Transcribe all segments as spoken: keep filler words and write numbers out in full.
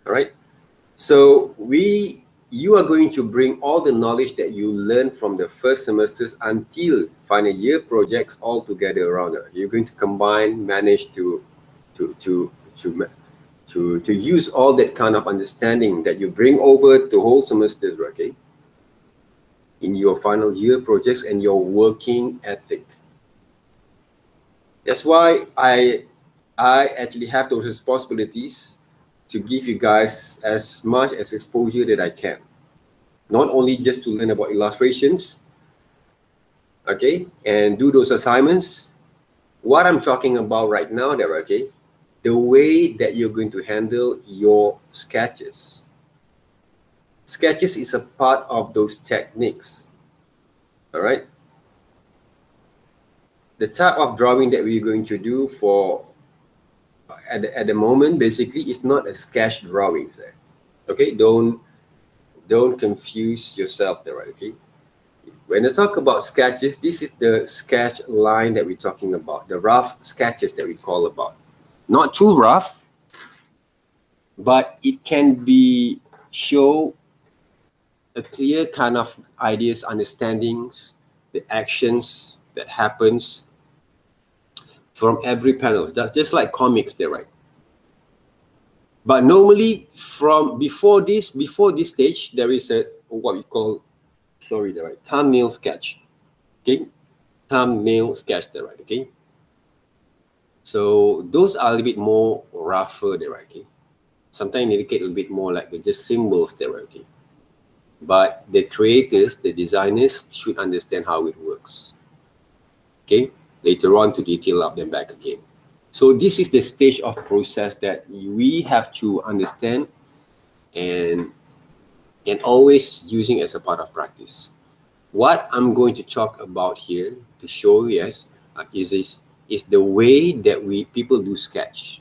All right. So we, you are going to bring all the knowledge that you learn from the first semesters until final year projects all together around it. You're going to combine, manage to, to, to, to, to, to use all that kind of understanding that you bring over the whole semesters, okay, in your final year projects and your working ethic. That's why I, I actually have those responsibilities to give you guys as much as exposure that I can. Not only just to learn about illustrations, okay, and do those assignments. What I'm talking about right now there, okay, the way that you're going to handle your sketches. Sketches is a part of those techniques, all right? The type of drawing that we're going to do for at the, at the moment basically is not a sketch drawing, okay? Don't don't confuse yourself there, right? Okay, when I talk about sketches, this is the sketch line that we're talking about, the rough sketches that we call about. Not too rough, but it can be show a clear kind of ideas, understandings, the actions that happens from every panel, just like comics there, right? But normally from before this, before this stage, there is a what we call, sorry, there, right? Thumbnail sketch, okay? Thumbnail sketch there, right? Okay. So those are a little bit more rougher there, right? Okay. Sometimes indicate a little bit more like just symbols there, right? Okay. But the creators, the designers should understand how it works. Okay. Later on to detail up them back again. So this is the stage of process that we have to understand and, and always using as a part of practice. What I'm going to talk about here to show you yes, uh, is, is, is the way that we people do sketch.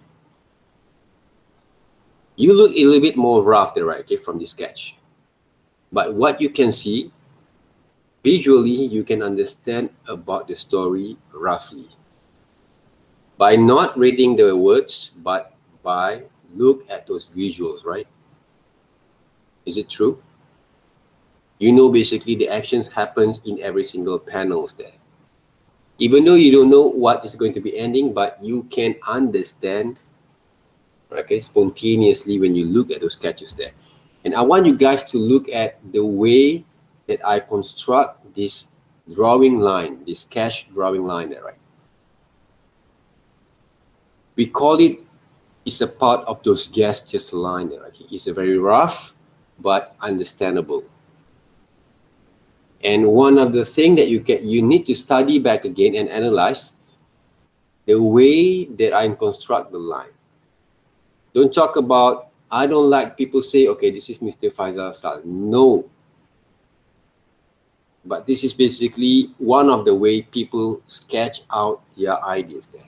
You look a little bit more rough there, right, okay, from the sketch. But what you can see, visually, you can understand about the story roughly. By not reading the words, but by look at those visuals, right? Is it true? You know basically the actions happens in every single panels there. Even though you don't know what is going to be ending, but you can understand, okay, spontaneously when you look at those sketches there. And I want you guys to look at the way that I construct this drawing line, this sketch drawing line there, right? We call it, it's a part of those gestures line there, right? It's a very rough, but understandable. And one of the things that you get, you need to study back again and analyze the way that I construct the line. Don't talk about, I don't like people say, okay, this is Mister Faizal style. No. But this is basically one of the way people sketch out their ideas there.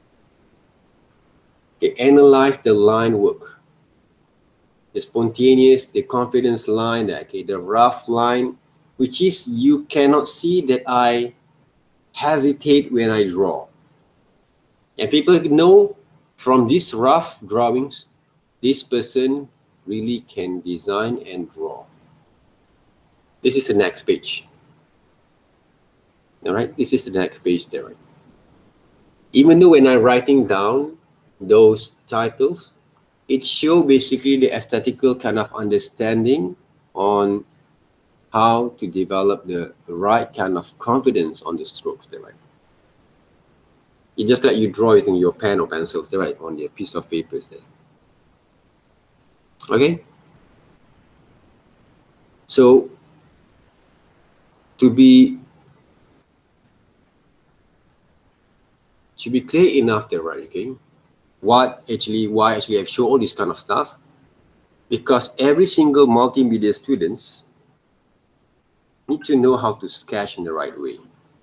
Okay, analyze the line work. The spontaneous, the confidence line, okay, the rough line, which is you cannot see that I hesitate when I draw. And people know from these rough drawings, this person really can design and draw. This is the next page. All right, this is the next page there. Right? Even though when I'm writing down those titles, it shows basically the aesthetical kind of understanding on how to develop the right kind of confidence on the strokes there, right? It's just like you draw it in your pen or pencils there, right, on the piece of papers there. Okay? So, to be to be clear enough there, right, okay? What actually, why actually I show all this kind of stuff? Because every single multimedia students need to know how to sketch in the right way.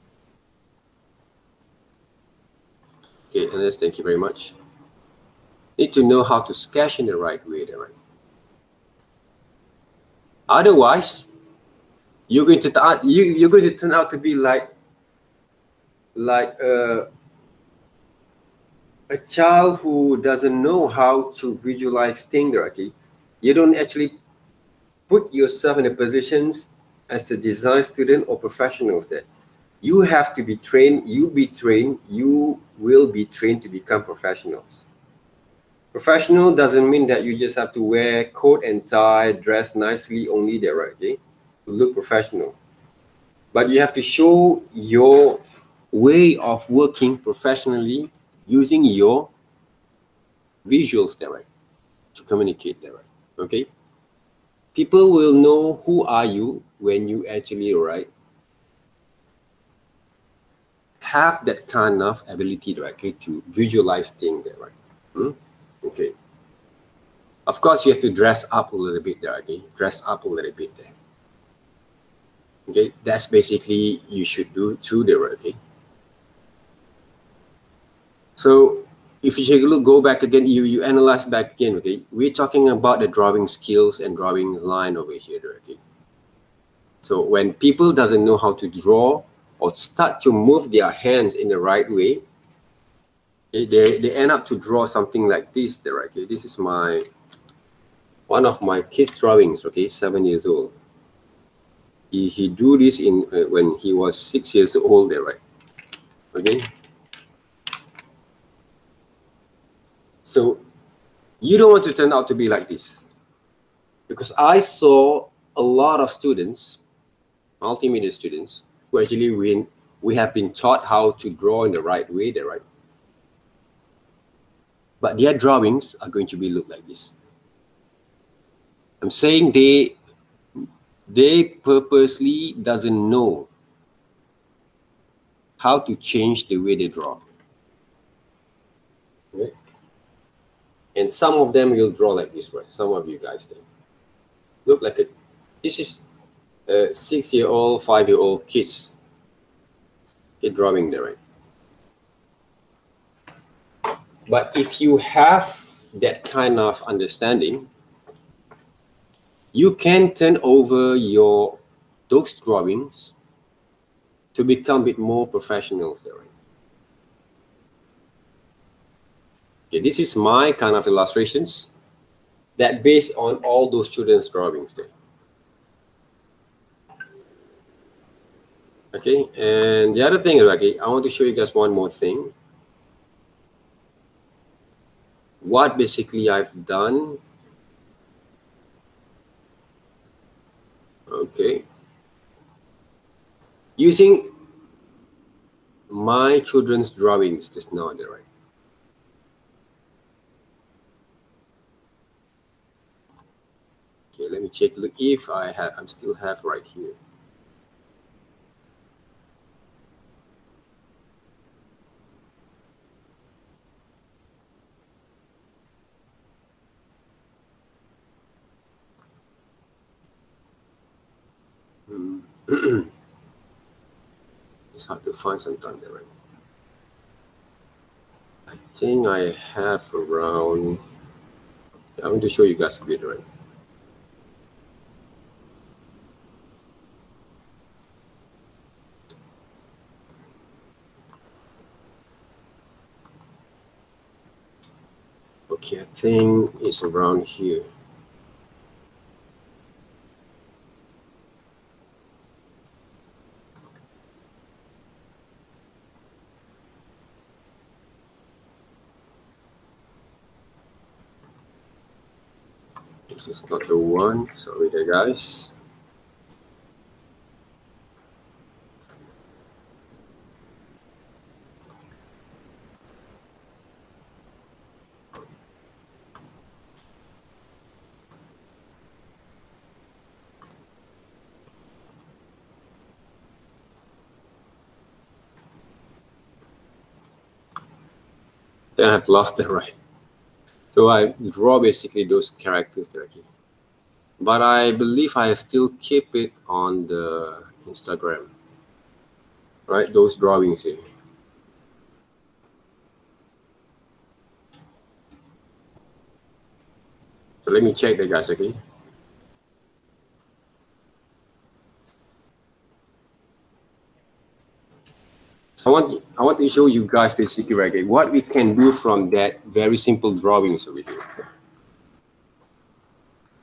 Okay, Ernest, thank you very much. Need to know how to sketch in the right way there, right? Otherwise, you're going to turn you you're going to turn out to be like like a a child who doesn't know how to visualize things, okay? You don't actually put yourself in a positions as a design student or professionals there. You have to be trained, you be trained, you will be trained to become professionals. Professional doesn't mean that you just have to wear coat and tie, dress nicely only there, right? Okay? To look professional. But you have to show your way of working professionally using your visuals there, right? To communicate there, right? Okay? People will know who are you when you actually, right, have that kind of ability, right, okay, to visualize things there, right? Hmm? Okay. Of course, you have to dress up a little bit there, okay? Dress up a little bit there. Okay, that's basically you should do too there, okay? So if you take a look, go back again, you, you analyze back again, okay? We're talking about the drawing skills and drawing line over here, okay? So when people doesn't know how to draw or start to move their hands in the right way, okay, they, they end up to draw something like this there, okay? This is my, one of my kids' drawings, okay, seven years old. He, he drew this in uh, when he was six years old there, right? Okay. So you don't want to turn out to be like this, because I saw a lot of students, multimedia students, who actually we, we have been taught how to draw in the right way there, right? But their drawings are going to be look like this. I'm saying they they purposely doesn't know how to change the way they draw. Okay? And some of them will draw like this, right? Some of you guys think. Look like it. This is a six-year-old, five-year-old kids. They're drawing there, right? But if you have that kind of understanding, you can turn over your those drawings to become a bit more professionals there. Right? Okay, this is my kind of illustrations that based on all those students' drawings there. Okay, and the other thing is, okay, I want to show you guys one more thing. What basically I've done. Okay, using my children's drawings just now, right? Okay, let me check. Look, if I have, I'm still have right here. It's hard to find sometimes there, right? I think I have around, I'm going to show you guys a bit, right? Okay, I think it's around here. This is not the one, sorry there guys. Then I've lost the right. So I draw basically those characters directly. But I believe I still keep it on the Instagram. Right, those drawings here. So let me check that guys, okay? I want I want to show you guys basically right here, what we can do from that very simple drawings over here.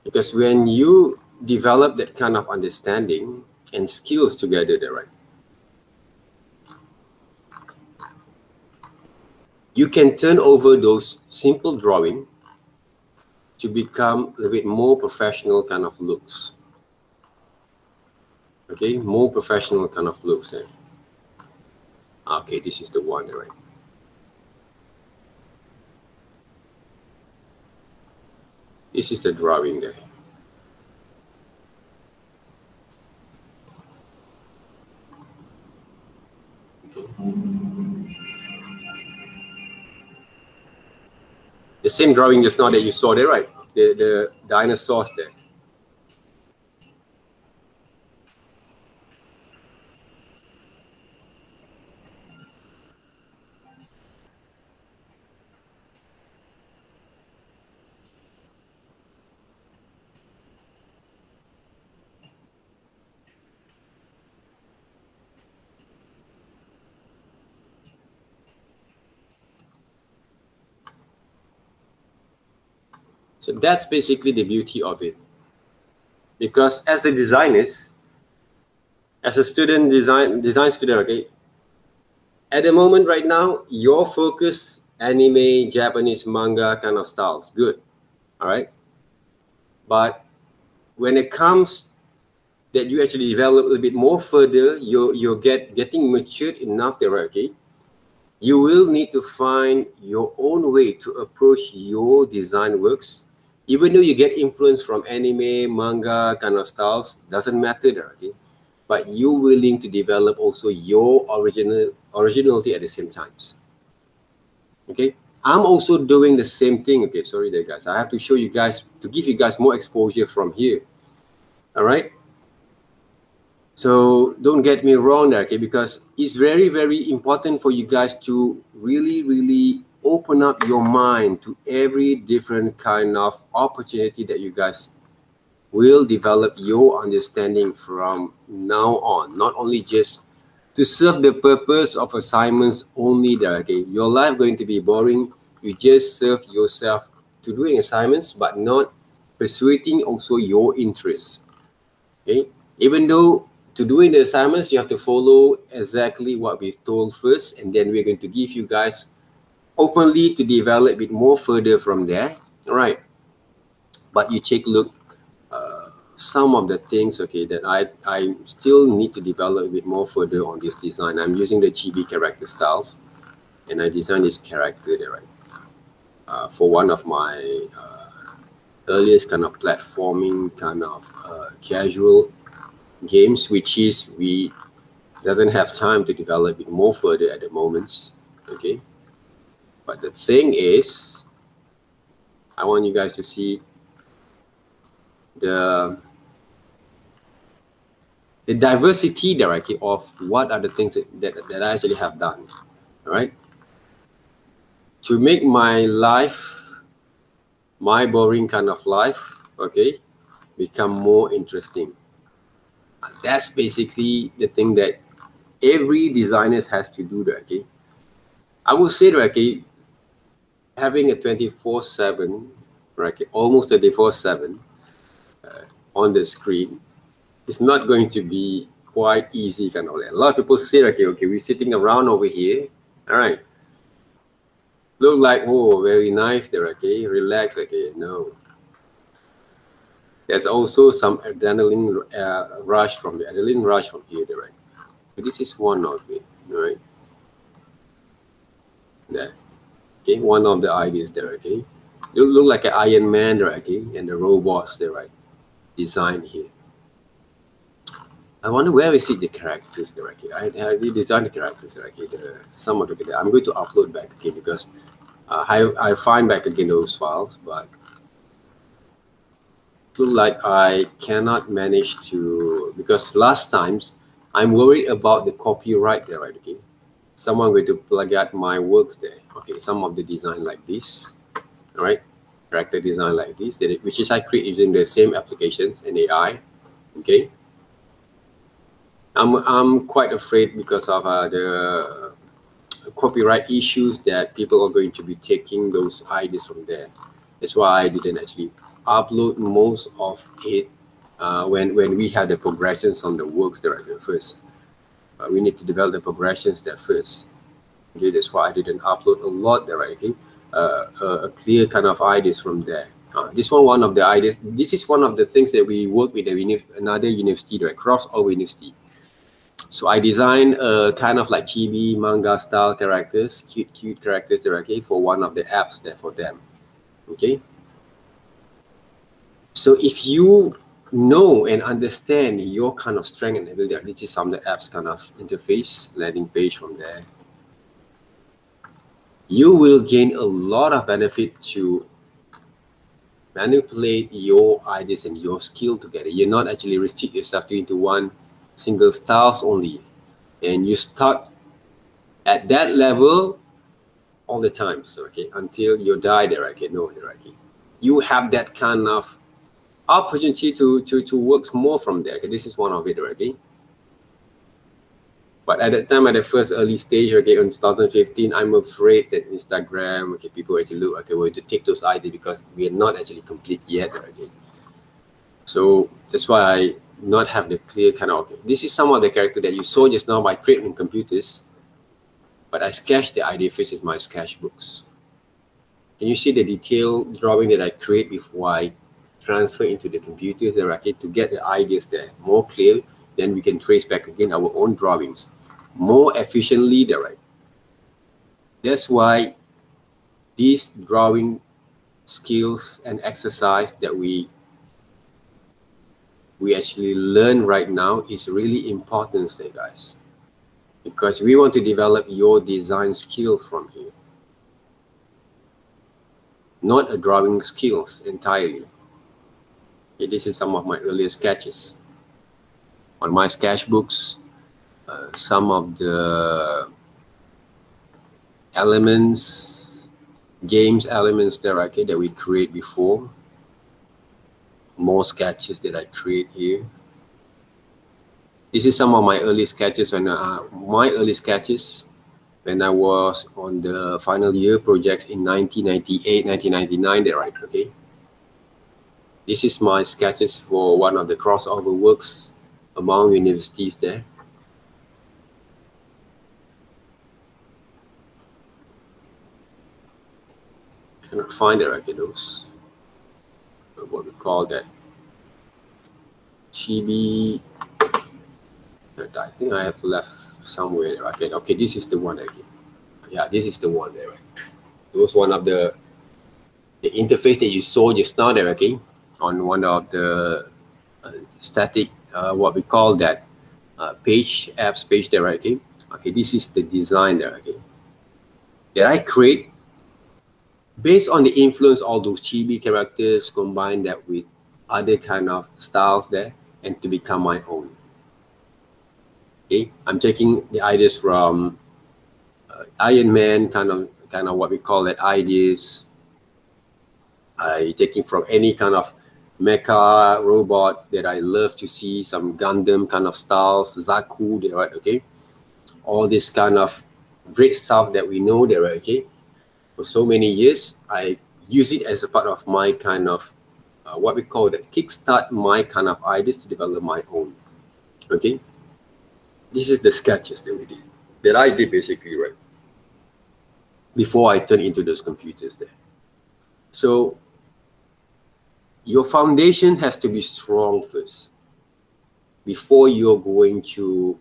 Because when you develop that kind of understanding and skills together there, right, you can turn over those simple drawing to become a little bit more professional kind of looks. Okay, more professional kind of looks there. Okay, this is the one there, right? This is the drawing there. The same drawing just now that you saw there, right? The, the dinosaurs there. So that's basically the beauty of it. Because as a designers, as a student, design design student, okay, at the moment right now, your focus, anime, Japanese manga kind of styles, good, all right? But when it comes that you actually develop a little bit more further, you're, you're get, getting matured enough there, okay? You will need to find your own way to approach your design works. Even though you get influence from anime, manga kind of styles, doesn't matter there, okay? But you're willing to develop also your original originality at the same times. Okay, I'm also doing the same thing. Okay, sorry there, guys. I have to show you guys to give you guys more exposure from here. All right. So don't get me wrong there, okay? Because it's very, very important for you guys to really, really open up your mind to every different kind of opportunity that you guys will develop your understanding from now on. Not only just to serve the purpose of assignments only there, okay? Your life going to be boring. You just serve yourself to doing assignments, but not pursuing also your interests, okay? Even though to doing the assignments, you have to follow exactly what we've told first, and then we're going to give you guys openly to develop a bit more further from there. All right, but you take a look uh, some of the things, okay, that I I still need to develop a bit more further on this design. I'm using the chibi character styles, and I designed this character there, right, uh, for one of my uh, earliest kind of platforming kind of uh, casual games, which is we doesn't have time to develop it more further at the moment, okay? But the thing is, I want you guys to see the the diversity directly of what are the things that, that, that I actually have done, all right? To make my life, my boring kind of life, okay, become more interesting. And that's basically the thing that every designer has to do that, okay? I would say that, okay, having a twenty-four seven, right, almost twenty-four seven uh, on the screen, it's not going to be quite easy kind of like. A lot of people say, okay, okay, we're sitting around over here, all right, look like, oh, very nice there, okay, relax, okay, no. There's also some adrenaline uh, rush from the adrenaline rush from here, right? But this is one of it, right? There, okay, one of the ideas there, okay. You look like an Iron Man there, okay, and the robots there, right? Design here. I wonder where is it the characters there, okay? I, I redesigned the characters there, okay. The, some of the I'm going to upload back again, because uh, I I find back again those files, but look like I cannot manage to, because last times I'm worried about the copyright there, right? Okay, someone going to plug out my works there. Okay, some of the design like this, all right, character design like this, which is I create using the same applications and A I. Okay, I'm I'm quite afraid because of uh, the copyright issues that people are going to be taking those ideas from there. That's why I didn't actually upload most of it uh, when, when we have the progressions on the works directly first. Uh, we need to develop the progressions there first. Okay, that's why I didn't upload a lot there, right? Okay, uh, a, a clear kind of ideas from there. Uh, this one, one of the ideas. This is one of the things that we work with the another university, right? Cross over university. So I designed a kind of like chibi manga style characters, cute, cute characters there, okay, for one of the apps there for them. Okay. So if you know and understand your kind of strength and ability, this is some of the apps kind of interface, landing page from there. You will gain a lot of benefit to manipulate your ideas and your skill together. You're not actually restrict yourself to into one single styles only, and you start at that level all the time. So okay, until you die there, okay, no, there, okay, you have that kind of opportunity to to to work more from there. Okay, this is one of it, okay. But at that time, at the first early stage, okay, in two thousand fifteen, I'm afraid that Instagram, okay, people actually look, okay, we're to take those ideas because we are not actually complete yet, okay. So that's why I not have the clear kind of, okay, this is some of the character that you saw just now by creating computers, but I sketched the idea first in my sketchbooks. Can you see the detailed drawing that I create before I transfer into the computers there, okay, to get the ideas there more clear? Then we can trace back again our own drawings more efficiently there, right? That's why these drawing skills and exercise that we we actually learn right now is really important, say guys, because we want to develop your design skill from here, not a drawing skills entirely. Okay, this is some of my earlier sketches on my sketchbooks. Uh, some of the elements, games elements there, okay, that we create before. More sketches that I create here. This is some of my early sketches when uh, my early sketches when I was on the final year projects in nineteen ninety-eight, nineteen ninety-nine there, right, okay. This is my sketches for one of the crossover works among universities there. I cannot find the okay, those what we call that chibi. I think I have left somewhere. Okay, okay, this is the one again. Yeah, this is the one there. Right? It was one of the the interface that you saw just now there. Okay, on one of the uh, static, uh, what we call that uh, page apps page there. Right? Okay, okay, this is the design there. Okay, that I create based on the influence of all those chibi characters, combine that with other kind of styles there, and to become my own. Okay, I'm taking the ideas from uh, Iron Man, kind of, kind of what we call that ideas. I taking from any kind of mecha robot that I love to see, some Gundam kind of styles, Zaku, there, right? Okay, all this kind of great stuff that we know there, right? Okay. For so many years, I use it as a part of my kind of uh, what we call that kickstart my kind of ideas to develop my own. Okay, this is the sketches that we did, that I did basically, right, before I turned into those computers there. So your foundation has to be strong first before you're going to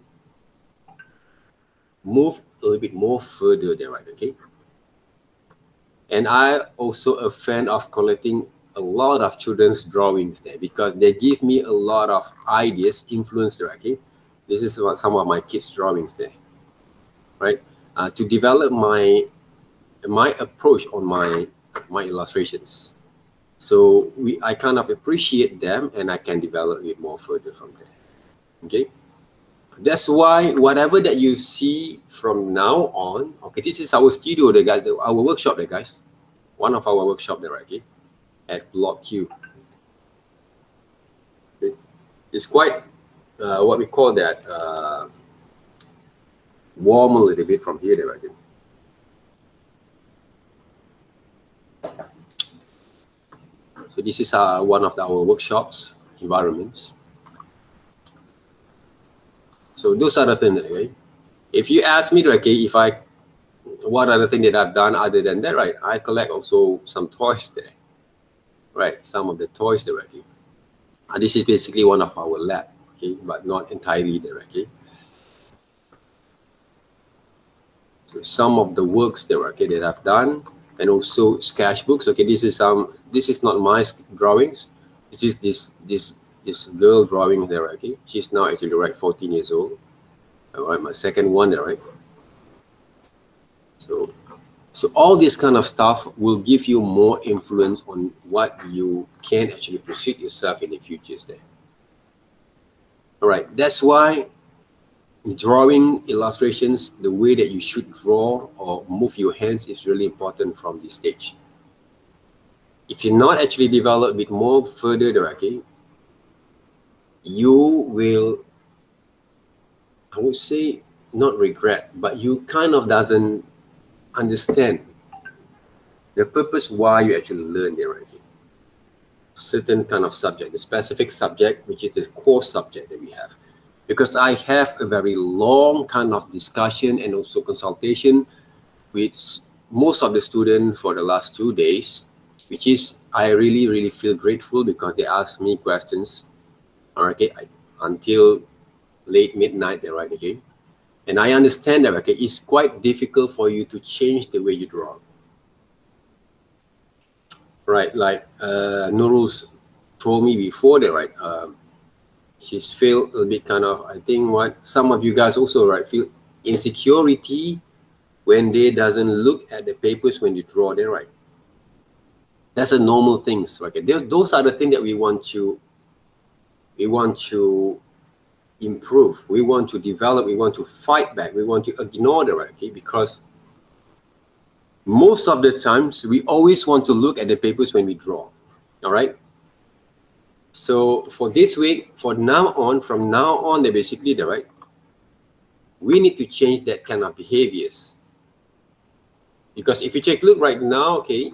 move a little bit more further there, right? Okay. And I also a fan of collecting a lot of children's drawings there because they give me a lot of ideas, influence there, okay? This is what some of my kids' drawings there, right? Uh, to develop my my approach on my my illustrations. So we I kind of appreciate them and I can develop it more further from there, okay? That's why whatever that you see from now on, okay, this is our studio there, guys, our workshop there, guys. One of our workshop there, okay, at Block Q. Okay. It's quite uh, what we call that uh, warm a little bit from here there, okay. So this is uh, one of our workshops environments. So those are the things, okay? If you ask me, okay, if I, what are the things that I've done other than that, right? I collect also some toys there, right? Some of the toys there, okay? And this is basically one of our lab, okay, but not entirely there, okay? So some of the works there, okay, that I've done, and also sketchbooks. Okay, this is some. This is not my drawings. This is this this this girl drawing there, okay? She's now actually right fourteen years old. All right, my second one there, right? So, so all this kind of stuff will give you more influence on what you can actually pursue yourself in the futures there. All right, that's why drawing illustrations, the way that you should draw or move your hands is really important from this stage. If you're not actually developed a bit more further there, okay, you will, I would say, not regret, but you kind of doesn't understand the purpose why you actually learn there, okay? Certain kind of subject, the specific subject, which is the core subject that we have. Because I have a very long kind of discussion and also consultation with most of the students for the last two days, which is, I really, really feel grateful because they ask me questions, okay, until late midnight, they're right, okay? And I understand that, okay, it's quite difficult for you to change the way you draw. Right, like uh, Nurul's told me before that, right, um, she's feel a little bit kind of, I think what some of you guys also, right, feel insecurity when they doesn't look at the papers when you draw there, right? That's a normal thing. So, okay, those are the things that we want to, we want to improve, we want to develop, we want to fight back, we want to ignore the right, okay? Because most of the times we always want to look at the papers when we draw, all right? So for this week, for now on, from now on, they basically, the right, we need to change that kind of behaviors. Because if you take a look right now, okay,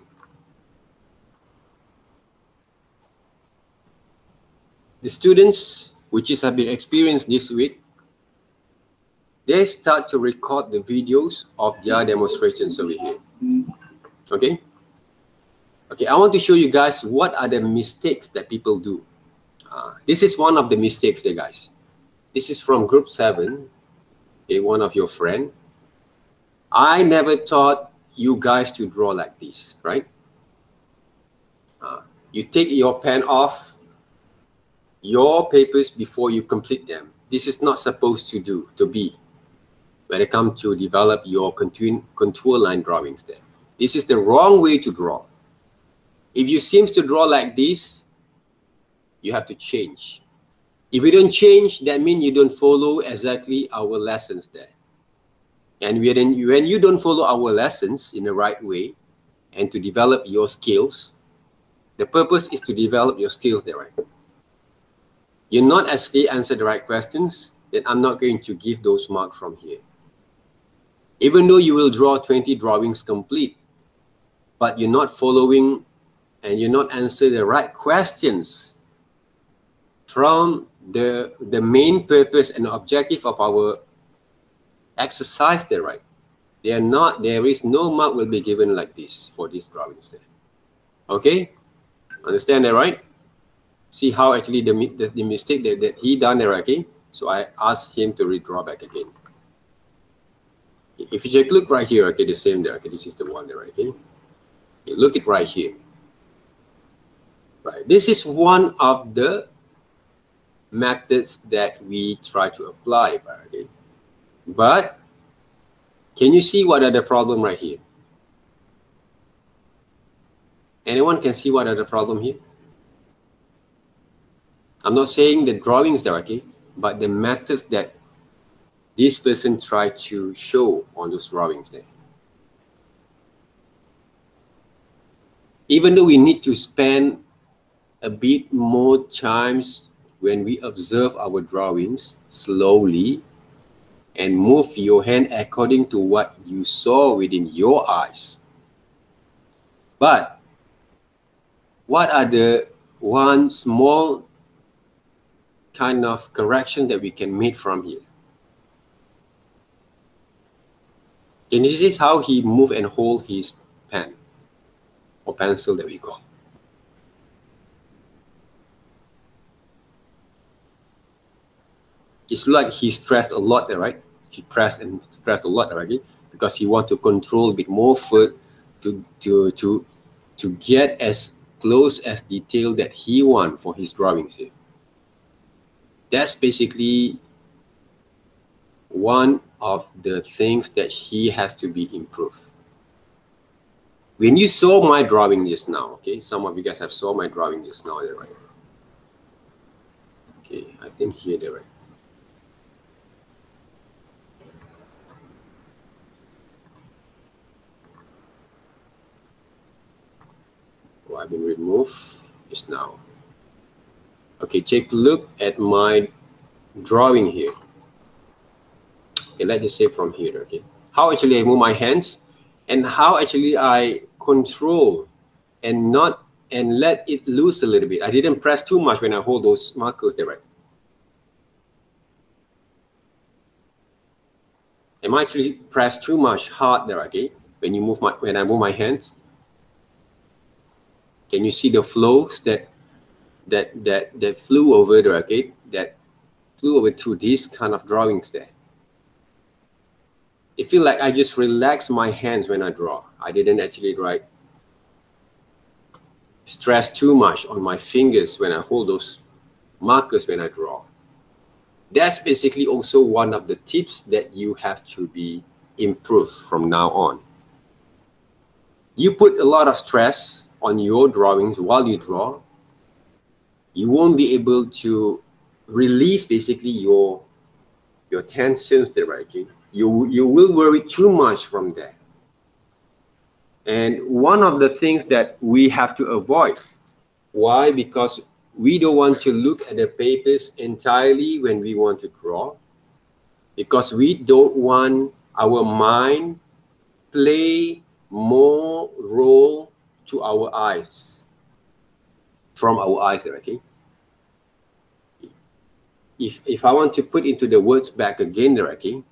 the students, which is have been experienced this week, they start to record the videos of their demonstrations over here. Okay? Okay, I want to show you guys what are the mistakes that people do. Uh, this is one of the mistakes there, guys. This is from group seven, okay, one of your friend. I never taught you guys to draw like this, right? Uh, you take your pen off your papers before you complete them. This is not supposed to do, to be, when it comes to develop your contour, contour line drawings there. This is the wrong way to draw. If you seem to draw like this, you have to change. If you don't change, that means you don't follow exactly our lessons there. And when you don't follow our lessons in the right way and to develop your skills, the purpose is to develop your skills there, right? You're not actually answer the right questions, then I'm not going to give those marks from here. Even though you will draw twenty drawings complete, but you're not following and you're not answer the right questions from the, the main purpose and objective of our exercise there, right? They are not, there is no mark will be given like this for these drawings there. Okay? Understand that, right? See how actually the, the, the mistake that, that he done there, okay? So I asked him to redraw back again. If you take a look right here, okay, the same there, okay, this is the one there, okay? Okay, look it right here. Right, this is one of the methods that we try to apply, okay? But can you see what are the problem right here? Anyone can see what are the problem here? I'm not saying the drawings there, okay, but the methods that this person tried to show on those drawings there. Even though we need to spend a bit more times when we observe our drawings slowly and move your hand according to what you saw within your eyes. But what are the one small kind of correction that we can make from here? Can you see how he move and hold his pen or pencil that we call? It's like he stressed a lot there, right? He pressed and stressed a lot already because he want to control a bit more foot to to to to get as close as detail that he want for his drawings here. That's basically one of the things that he has to be improved. When you saw my drawing just now, okay, some of you guys have saw my drawing just now, right? Okay, I think here they're right. Oh, I've been removed just now. Okay, take a look at my drawing here. Okay, let's just say from here, okay? How actually I move my hands and how actually I control and not and let it loose a little bit. I didn't press too much when I hold those markers there, right? Am I actually press too much hard there, okay? When you move my when I move my hands, can you see the flows that that that that flew over there, okay? That flew over to these kind of drawings there. It feels like I just relax my hands when I draw. I didn't actually right stress too much on my fingers when I hold those markers when I draw. That's basically also one of the tips that you have to be improved from now on. You put a lot of stress on your drawings while you draw, you won't be able to release basically your your tensions there, right? Okay? You, you will worry too much from there. And one of the things that we have to avoid, why? Because we don't want to look at the papers entirely when we want to draw, because we don't want our mind play more role to our eyes, from our eyes, okay? If, if I want to put into the words back again, okay?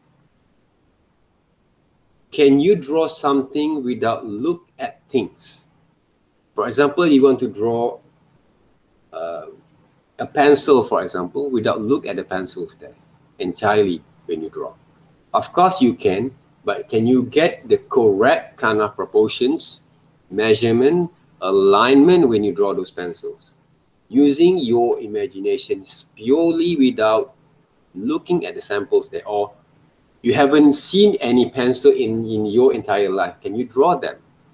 Can you draw something without look at things? For example, you want to draw uh, a pencil, for example, without look at the pencils there entirely when you draw. Of course you can, but can you get the correct kind of proportions, measurement, alignment when you draw those pencils? Using your imagination purely without looking at the samples there, or you haven't seen any pencil in, in your entire life. Can you draw them?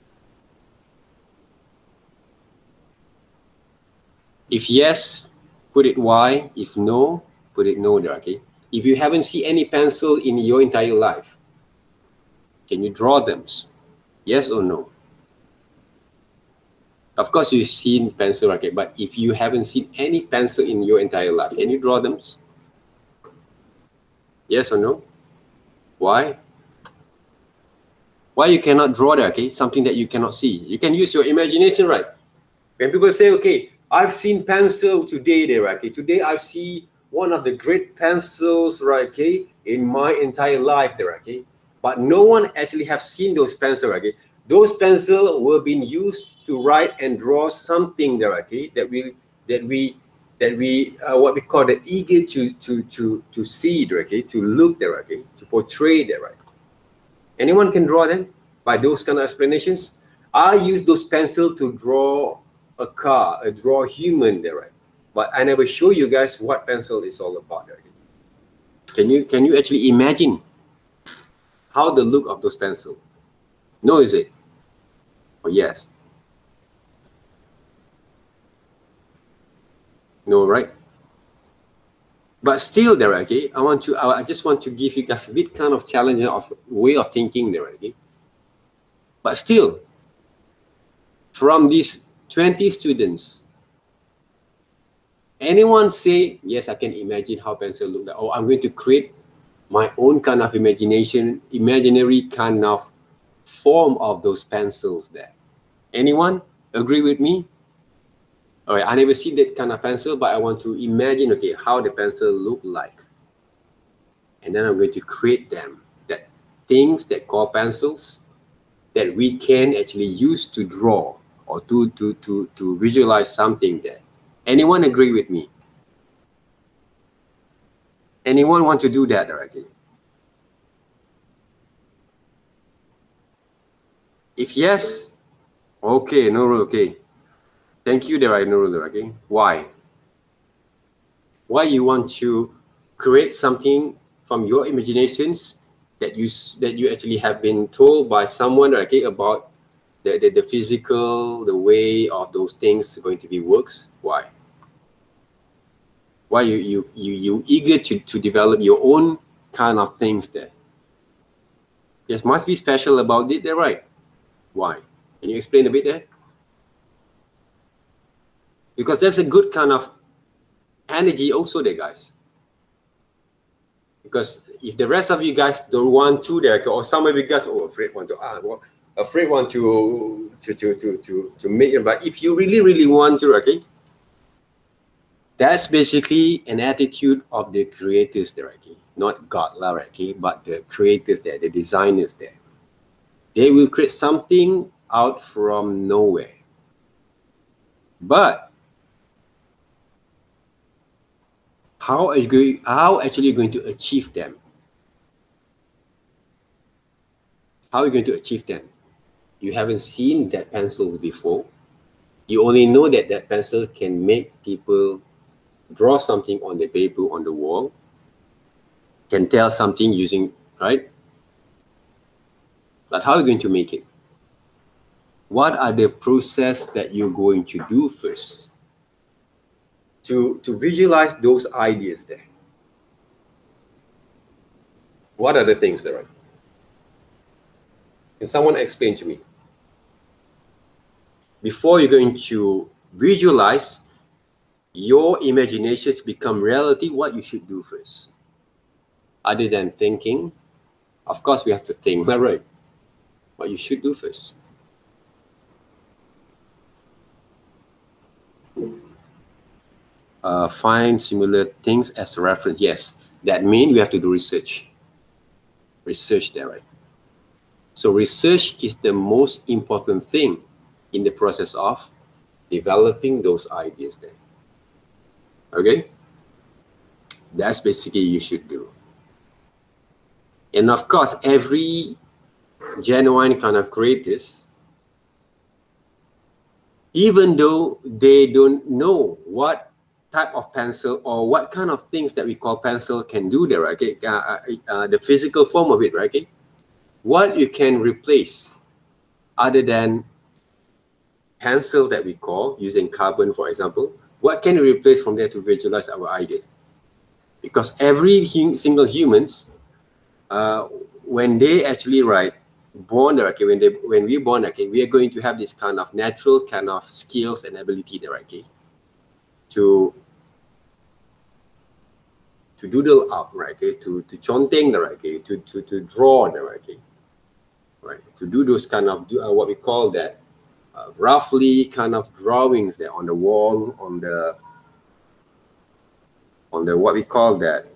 If yes, put it Y. If no, put it no there, okay? If you haven't seen any pencil in your entire life, can you draw them? Yes or no? Of course, you've seen pencil, okay? But if you haven't seen any pencil in your entire life, can you draw them? Yes or no? Why? Why you cannot draw that, okay? Something that you cannot see. You can use your imagination, right? When people say, okay, I've seen pencil today there, okay? Today I see one of the great pencils, right, okay, in my entire life there, okay? But no one actually have seen those pencils, okay? Those pencils were being used to write and draw something there, okay? That we, that we, that we, uh, what we call the eager to, to, to, to see there, okay? To look there, okay? To portray there, right? Anyone can draw them by those kind of explanations. I use those pencils to draw a car, a draw a human there, right? But I never show you guys what pencil is all about. Right? Can you can you actually imagine how the look of those pencils? No, is it? Or yes? No, right? But still there, okay? I want to. I just want to give you guys a bit kind of challenging of way of thinking there, okay? But still, from these twenty students, anyone say, yes, I can imagine how pencil look like. Oh, I'm going to create my own kind of imagination, imaginary kind of form of those pencils there. Anyone agree with me? All right, I never see that kind of pencil, but I want to imagine, okay, how the pencil look like. And then I'm going to create them, that things that call pencils that we can actually use to draw or to, to, to, to visualize something there. Anyone agree with me? Anyone want to do that directly? If yes, okay, Nurul, okay. Thank you, there, Nurul, okay. Why? Why you want to create something from your imaginations that you that you actually have been told by someone, okay, about the, the, the physical, the way of those things going to be works? Why? Why you you you you eager to, to develop your own kind of things there? Yes, must be special about it, there, right? Why? Can you explain a bit there? Because there's a good kind of energy also there, guys. Because if the rest of you guys don't want to, there, or some of you guys oh afraid want to ah, well, afraid want to to to to to to make it, but if you really really want to, okay, that's basically an attitude of the creators there, okay, not God lah, okay, but the creators there, the designers there. They will create something out from nowhere. But how are you going, how actually going to achieve them? How are you going to achieve them? You haven't seen that pencil before. You only know that that pencil can make people draw something on the paper, on the wall, can tell something using, right? But how are you going to make it? What are the process that you're going to do first to, to visualize those ideas there? What are the things there are? Can someone explain to me? Before you're going to visualize, your imaginations become reality, what you should do first. Other than thinking, of course we have to think, right? What you should do first. Uh, find similar things as a reference. Yes, that means we have to do research. Research there, right? So research is the most important thing in the process of developing those ideas there. Okay? That's basically you should do. And of course, every genuine kind of creators, even though they don't know what type of pencil or what kind of things that we call pencil can do there, okay? Uh, uh, uh, the physical form of it, right? Okay? What you can replace other than pencil that we call using carbon, for example, what can we replace from there to visualize our ideas? Because every hum single humans, uh, when they actually write, born, okay, when they when we born, okay, we are going to have this kind of natural kind of skills and ability there, okay, to to doodle up, right, okay, to to conteng there, okay, to to to draw there, okay, right, to do those kind of uh, what we call that uh, roughly kind of drawings there on the wall, on the on the what we call that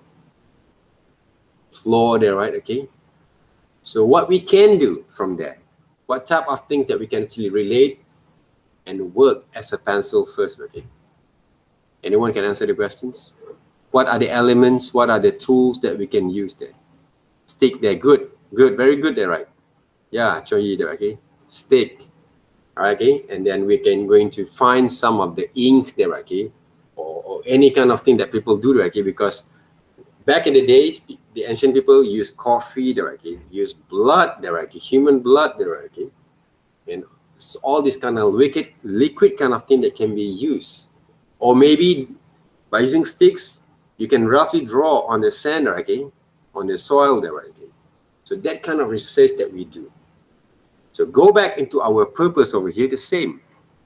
floor there, right, okay. So what we can do from there, what type of things that we can actually relate and work as a pencil first, okay? Anyone can answer the questions? What are the elements? What are the tools that we can use there? Stick there, good, good, very good there, right? Yeah, show you there, okay? Stick, okay? And then we can going to find some of the ink there, okay? Or, or any kind of thing that people do there, okay? Because back in the days, the ancient people used coffee directly, used blood directly, human blood directly, and all this kind of liquid, liquid kind of thing that can be used. Or maybe by using sticks, you can roughly draw on the sand directly, on the soil directly. So that kind of research that we do. So go back into our purpose over here, the same.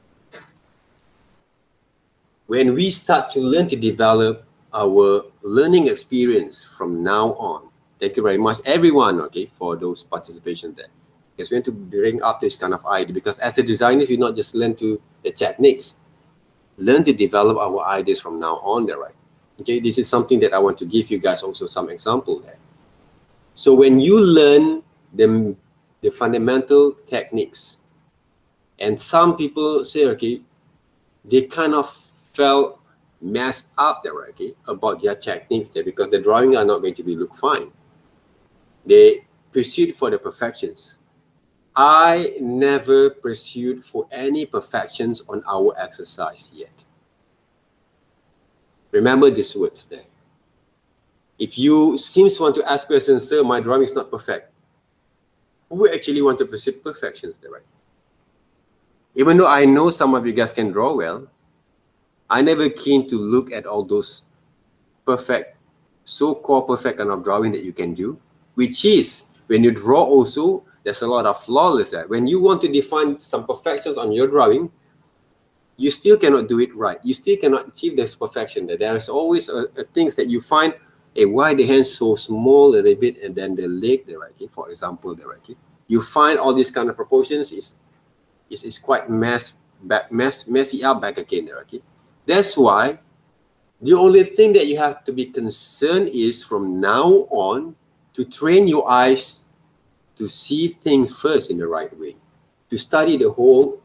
When we start to learn to develop our learning experience from now on. Thank you very much, everyone, okay, for those participation there. Because we want to bring up this kind of idea. Because as a designer, you not just learn to the techniques, learn to develop our ideas from now on there, right? Okay, this is something that I want to give you guys also some example there. So when you learn the, the fundamental techniques, and some people say, okay, they kind of felt messed up there, right, okay, about their techniques there, because the drawing are not going to be look fine. They pursued for the perfections. I never pursued for any perfections on our exercise yet. Remember these words there. If you seems want to ask questions, sir, my drawing is not perfect. Who actually want to pursue perfections there, right? Even though I know some of you guys can draw well, I never keen to look at all those perfect, so-called perfect kind of drawing that you can do, which is when you draw also, there's a lot of flawless there. When you want to define some perfections on your drawing, you still cannot do it right. You still cannot achieve this perfection. There is always a, a things that you find, a why the hand so small a little bit, and then the leg there, right? For example, there, right? You find all these kind of proportions is is, is quite mess back mess messy up back again there, okay? That's why the only thing that you have to be concerned is from now on to train your eyes to see things first in the right way, to study the whole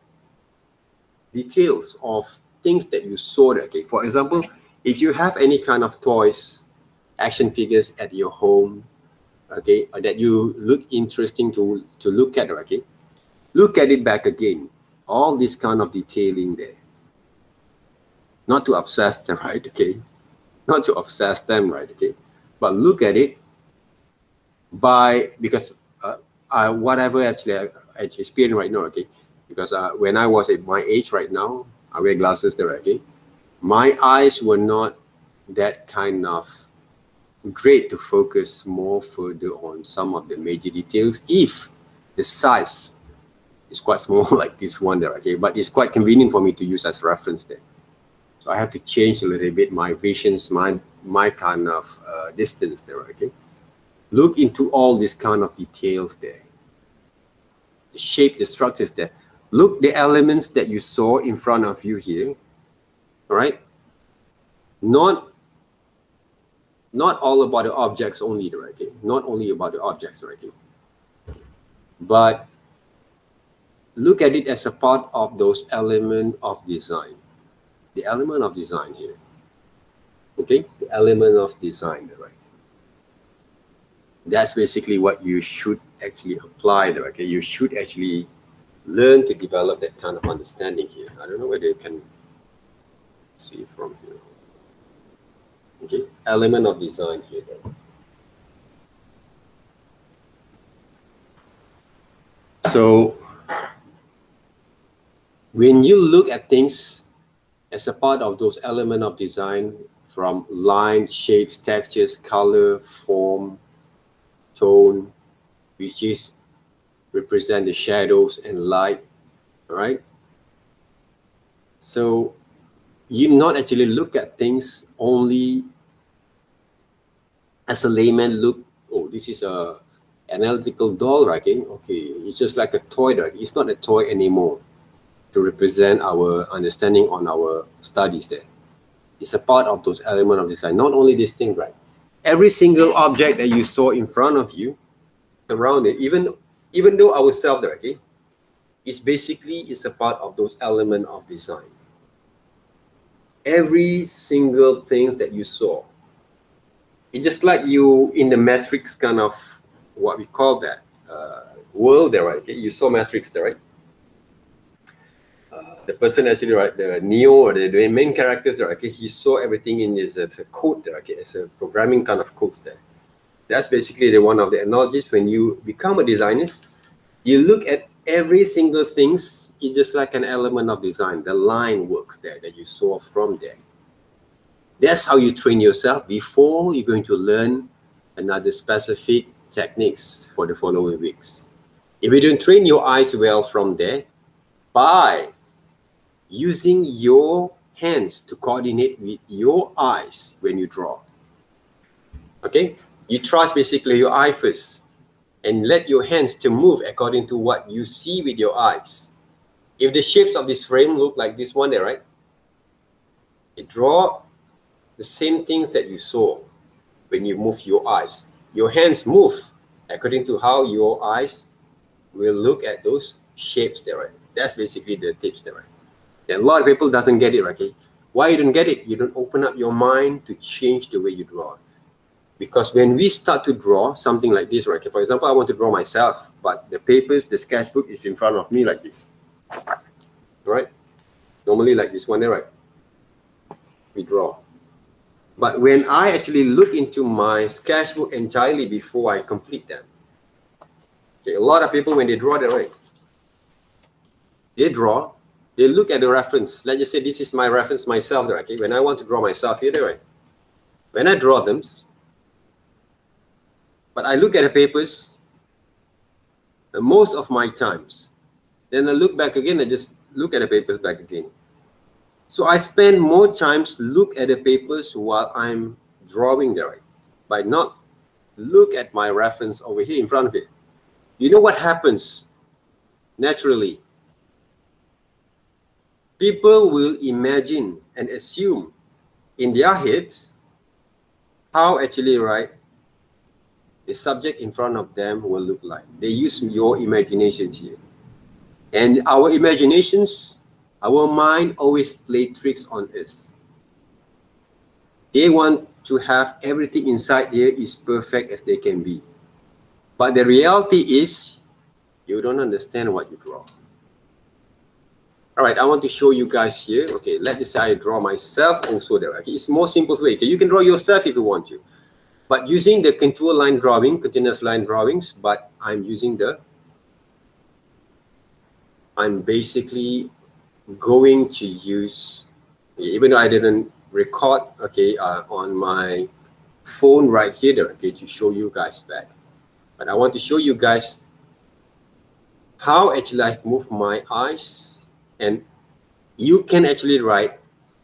details of things that you saw there, okay? For example, if you have any kind of toys, action figures at your home, okay, or that you look interesting to, to look at, okay? Look at it back again. All this kind of detailing there. Not to obsess them, right, okay? Not to obsess them, right, okay? But look at it by, because uh, uh, whatever actually I, I experience right now, okay? Because uh, when I was at my age right now, I wear glasses there, okay? My eyes were not that kind of great to focus more further on some of the major details if the size is quite small like this one there, okay? But it's quite convenient for me to use as reference there. So I have to change a little bit my visions, my, my kind of uh, distance there, okay? Look into all these kind of details there. The shape, the structures there. Look the elements that you saw in front of you here, all right? Not, not all about the objects only, okay? Not only about the objects, okay? But look at it as a part of those elements of design. The element of design here, okay? The element of design, right? That's basically what you should actually apply, okay? You should actually learn to develop that kind of understanding here. I don't know whether you can see from here. Okay, element of design here. Then. So when you look at things as a part of those elements of design, from line, shapes, textures, color, form, tone, which is represent the shadows and light, all right? So you not actually look at things only as a layman look, oh, this is a analytical doll, right? Okay, okay, it's just like a toy, right? It's not a toy anymore to represent our understanding on our studies there. It's a part of those elements of design. Not only this thing, right? Every single object that you saw in front of you, around it, even even though ourselves there, okay, it's basically it's a part of those elements of design. Every single thing that you saw, it's just like you in the Matrix kind of what we call that uh, world there, right? Okay, you saw Matrix there, right? Uh, the person actually, right, the Neo or the, the main characters there, okay, he saw everything in this as a code there, okay, as a programming kind of codes there. That's basically the one of the analogies. When you become a designer, you look at every single things, it's just like an element of design. The line works there that you saw from there. That's how you train yourself before you're going to learn another specific techniques for the following weeks. If you don't train your eyes well from there, by using your hands to coordinate with your eyes when you draw, okay? You trust basically your eye first and let your hands to move according to what you see with your eyes. If the shapes of this frame look like this one there, right? You draw the same things that you saw when you move your eyes. Your hands move according to how your eyes will look at those shapes there, right? That's basically the tips there, right? And a lot of people doesn't get it, right? Okay? Why you don't get it? You don't open up your mind to change the way you draw. Because when we start to draw something like this, right? Okay, for example, I want to draw myself, but the papers, the sketchbook is in front of me like this, right? Normally like this one there, right? We draw. But when I actually look into my sketchbook entirely before I complete them, okay, a lot of people, when they draw that way, they draw, they look at the reference. Let's just say this is my reference myself there, okay? When I want to draw myself here, right? When I draw them, but I look at the papers uh, most of my times. Then I look back again, I just look at the papers back again. So I spend more times look at the papers while I'm drawing there, right? By not look at my reference over here in front of it. You know what happens naturally? People will imagine and assume in their heads how actually, right, the subject in front of them will look like. They use your imagination here. And our imaginations, our mind always play tricks on us. They want to have everything inside here is perfect as they can be. But the reality is, you don't understand what you draw. All right, I want to show you guys here. Okay, let's say I draw myself also there. Okay, it's more simple way. Okay, you can draw yourself if you want to. But using the contour line drawing, continuous line drawings, but I'm using the, I'm basically going to use, even though I didn't record, okay, uh, on my phone right here, okay, to show you guys back. But I want to show you guys how actually I've moved my eyes, and you can actually write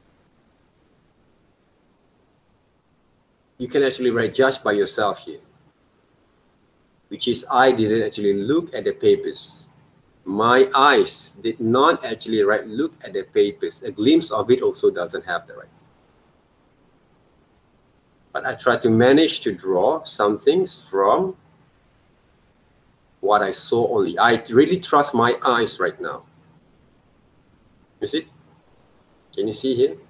You can actually write judge by yourself here, which is I didn't actually look at the papers. My eyes did not actually right look at the papers. A glimpse of it also doesn't have the right. But I try to manage to draw some things from what I saw only. I really trust my eyes right now. You see? Can you see here?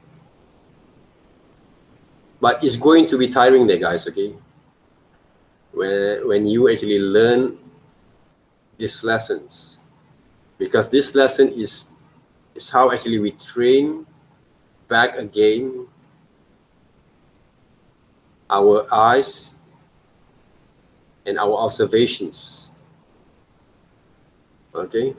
But it's going to be tiring there, guys, okay? When, when you actually learn these lessons. Because this lesson is, is how actually we train back again our eyes and our observations. Okay?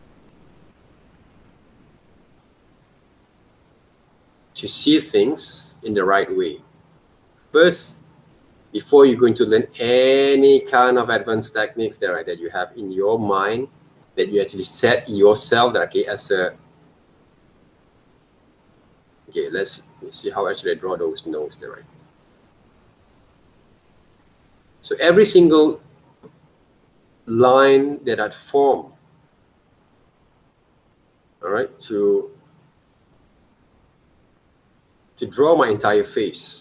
To see things in the right way. First, before you're going to learn any kind of advanced techniques that, right, that you have in your mind, that you actually set yourself that, okay, as a, okay, let's, let's see how actually I draw those nodes there, right? So every single line that I form, all right, to to draw my entire face.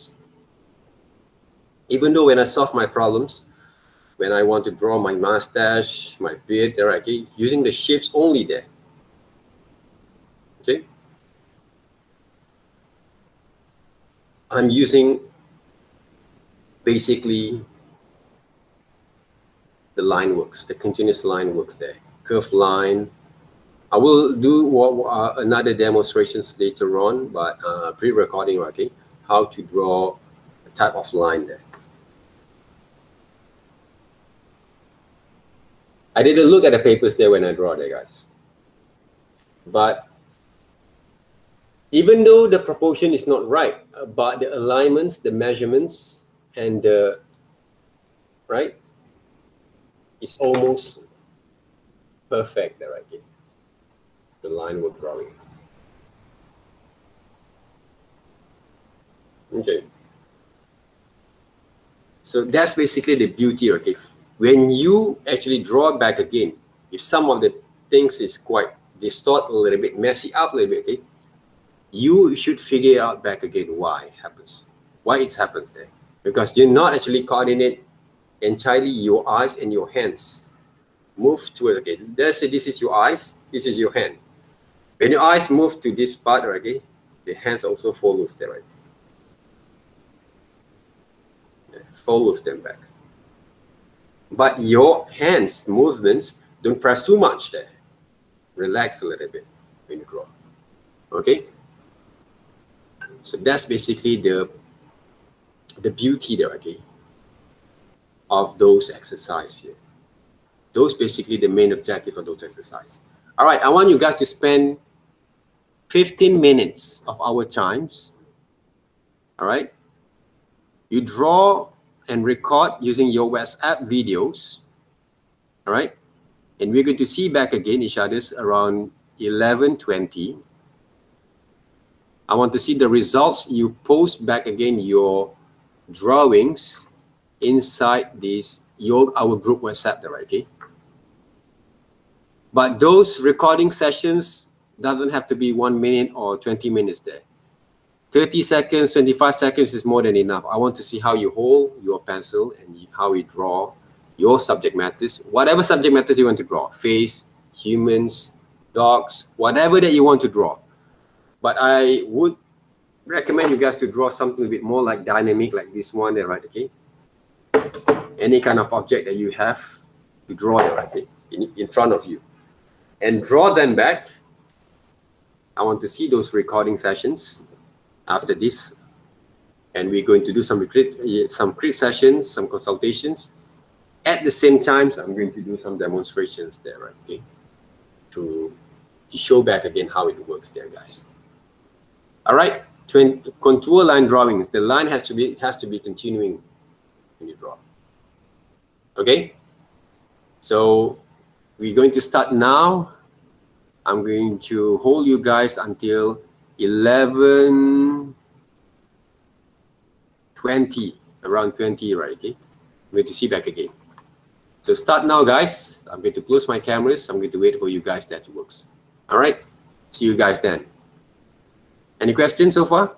Even though when I solve my problems, when I want to draw my mustache, my beard, there, okay, using the shapes only there. Okay, I'm using basically the line works, the continuous line works there, curved line. I will do uh, another demonstrations later on, but uh, pre-recording, okay, how to draw a type of line there. I didn't look at the papers there when I draw there, guys. But even though the proportion is not right, uh, but the alignments, the measurements, and the, right, it's almost perfect there, right here. The line we're drawing. Okay. So that's basically the beauty, okay? When you actually draw back again, if some of the things is quite distort a little bit, messy up a little bit, okay? you should figure out back again why it happens, why it happens there. Because you're not actually coordinate entirely your eyes and your hands. Move to it, okay. Let's say this is your eyes, this is your hand. When your eyes move to this part, okay, the hands also follows there, right? Yeah, follows them back. But your hands movements, don't press too much there. Relax a little bit when you draw. Okay? So that's basically the the beauty there, okay, of those exercises here. Those basically the main objective of those exercises. All right, I want you guys to spend fifteen minutes of our times. All right? You draw and record using your WhatsApp videos. All right? And we're going to see back again each other's around eleven twenty. I want to see the results. You post back again your drawings inside this your our group WhatsApp there, okay? But those recording sessions doesn't have to be one minute or twenty minutes there. thirty seconds, twenty-five seconds is more than enough. I want to see how you hold your pencil and how you draw your subject matters, whatever subject matters you want to draw, face, humans, dogs, whatever that you want to draw. But I would recommend you guys to draw something a bit more like dynamic, like this one there, right? Okay. Any kind of object that you have to draw there, okay, in, in front of you, and draw them back. I want to see those recording sessions after this, and we're going to do some recruit, some crit sessions, some consultations. At the same time, so I'm going to do some demonstrations there, right? Okay, to to show back again how it works there, guys. All right, Twin, contour line drawings. The line has to be has to be continuing when you draw. Okay, so we're going to start now. I'm going to hold you guys until eleven twenty, around twenty, right? Okay, I'm going to see back again. So start now, guys. I'm going to close my cameras. I'm going to wait for you guys that it works. All right, see you guys then. Any questions so far?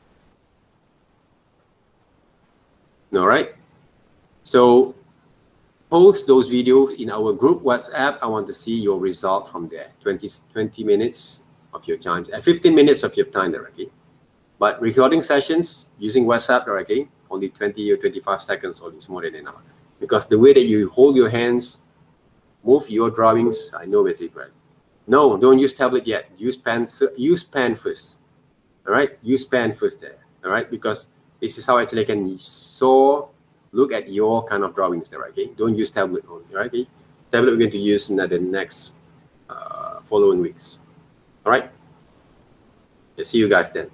All right. So post those videos in our group WhatsApp. I want to see your result from there. twenty, twenty minutes of your time, uh, fifteen minutes of your time there, okay? But recording sessions using WhatsApp, okay, only twenty or twenty-five seconds, or it's more than enough. Because the way that you hold your hands, move your drawings, I know it's it, right? No, don't use tablet yet. Use pen, use pen first. All right, use pen first there. All right, because this is how actually I can so look at your kind of drawings there, okay? Don't use tablet only, right? Okay? Tablet we're going to use in the next uh, following weeks. All right? I'll see you guys then.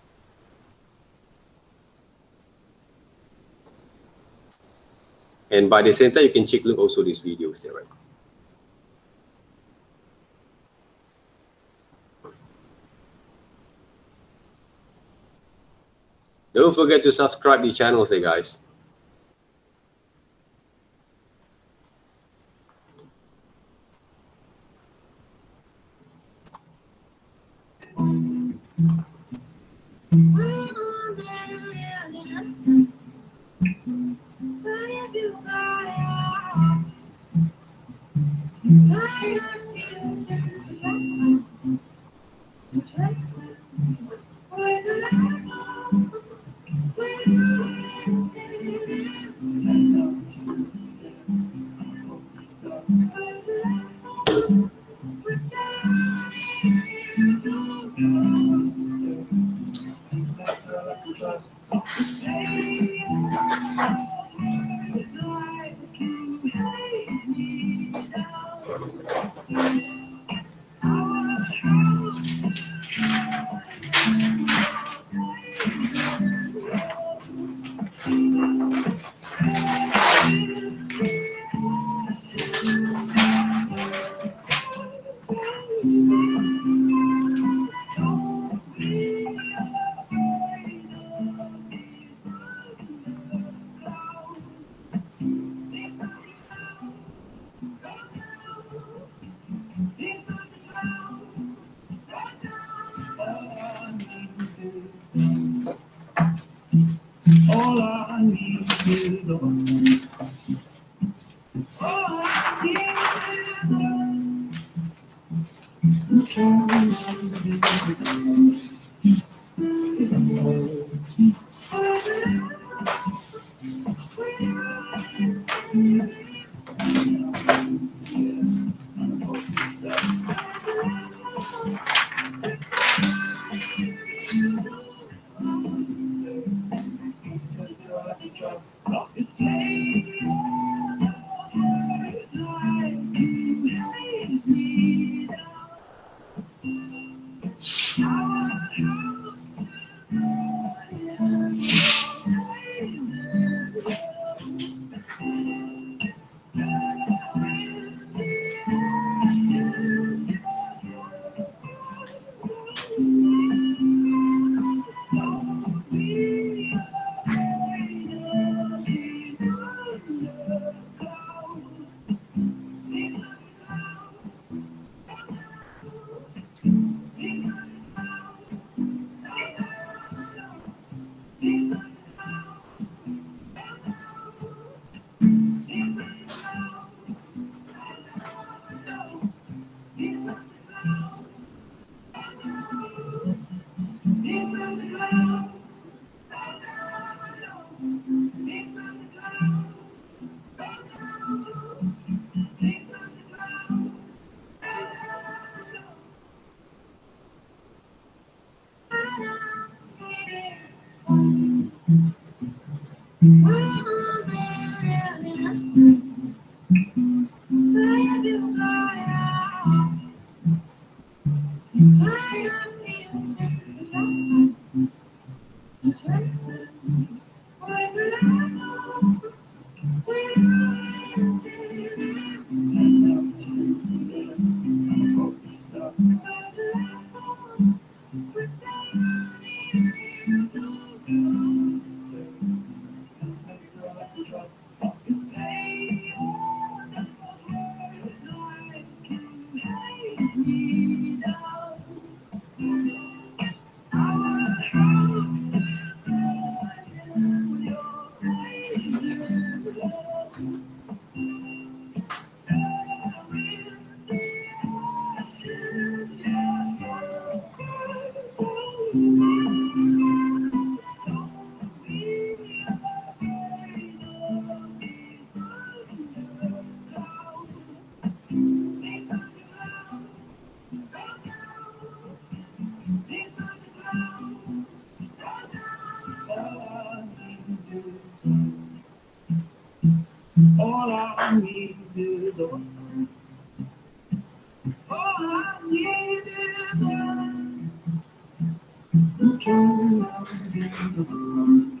And by the same time, you can check look also these videos there, right? Don't forget to subscribe to the channel, say guys. All I need is the one. All I need is the one. Turn around and all I need is the one. All I need is the one. Turn around and the one.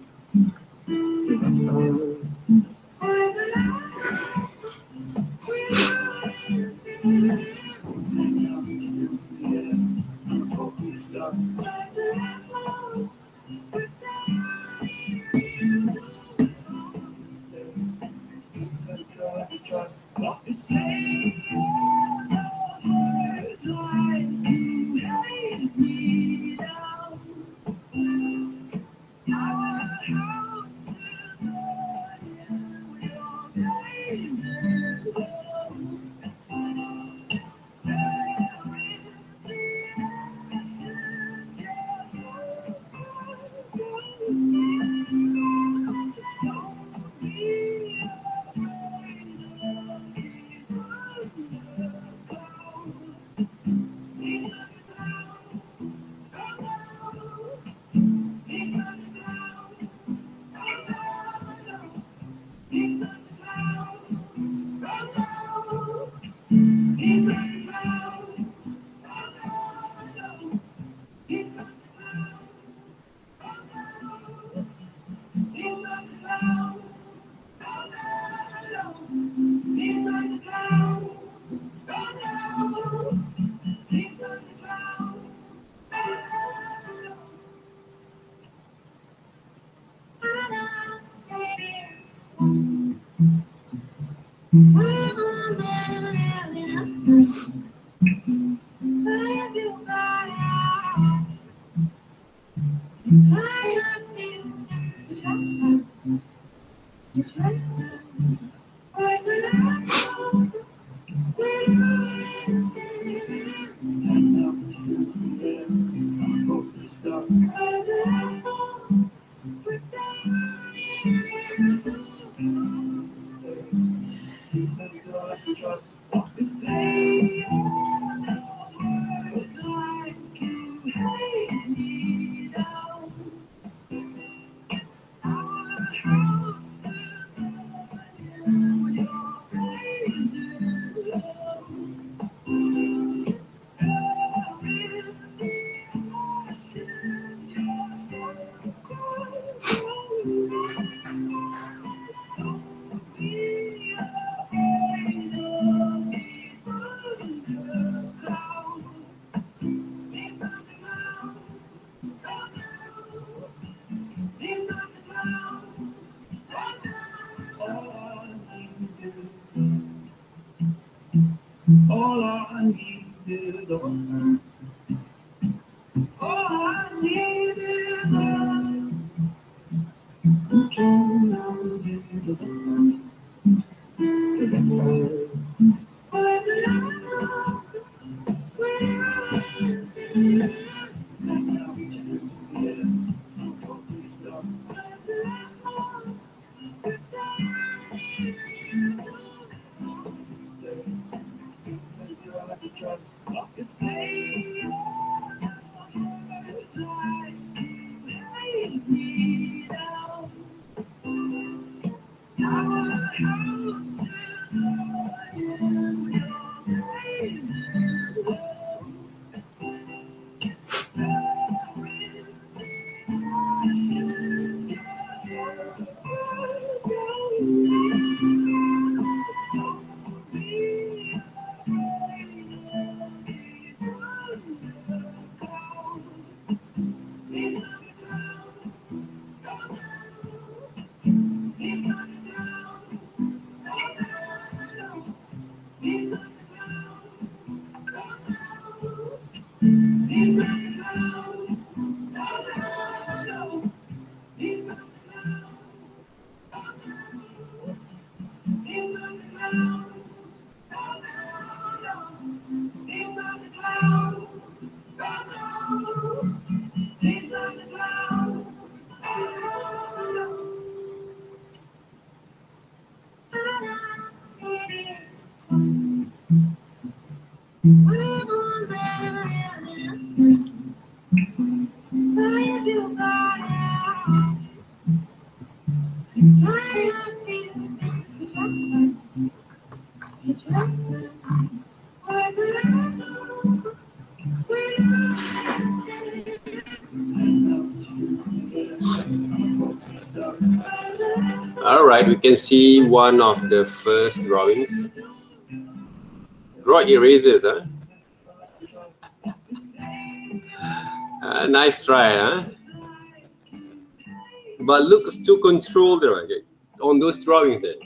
All I need is a woman. All I need is a turn on into the light. All right, we can see one of the first drawings. Draw erasers, huh? Uh, nice try, huh? But looks too controlled, right? On those drawings there.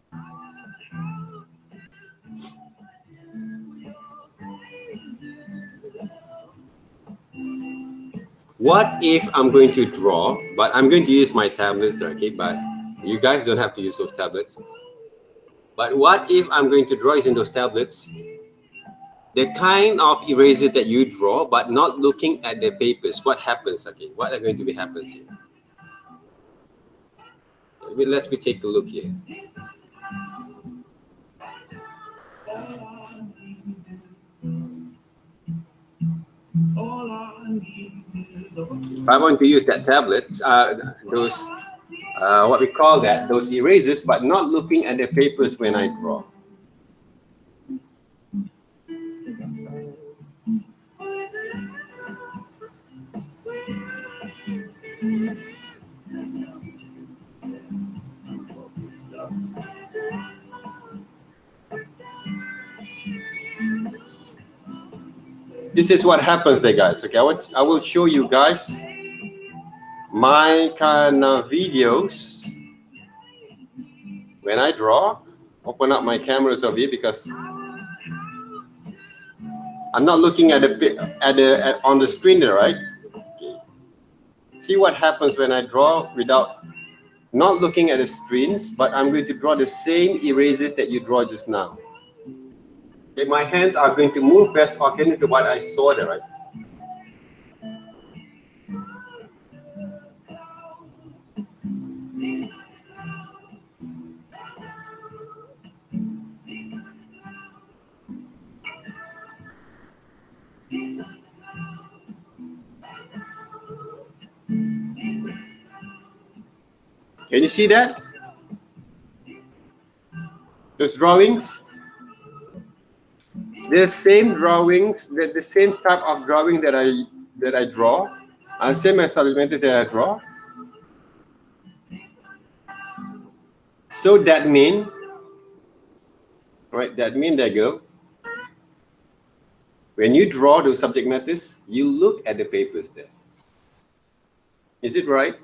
What if I'm going to draw, but I'm going to use my tablets, okay? But you guys don't have to use those tablets. But what if I'm going to draw using those tablets? The kind of eraser that you draw, but not looking at the papers. What happens? Okay, what are going to be happens here? Let's we take a look here. If I want to use that tablet, uh, those uh, what we call that, those erasers, but not looking at the papers when I draw. This is what happens there, guys. Okay, I want I will show you guys my kind of videos when I draw. Open up my cameras over here because I'm not looking at the at the at, on the screen there, right? Okay. See what happens when I draw without not looking at the screens, but I'm going to draw the same erasers that you draw just now. Okay, my hands are going to move best according to what I saw there, right? Can you see that? Those drawings? The same drawings, the, the same type of drawing that I that I draw, and same as subject matters that I draw. So that mean, right? That mean that go. When you draw those subject matters, you look at the papers there. Is it right?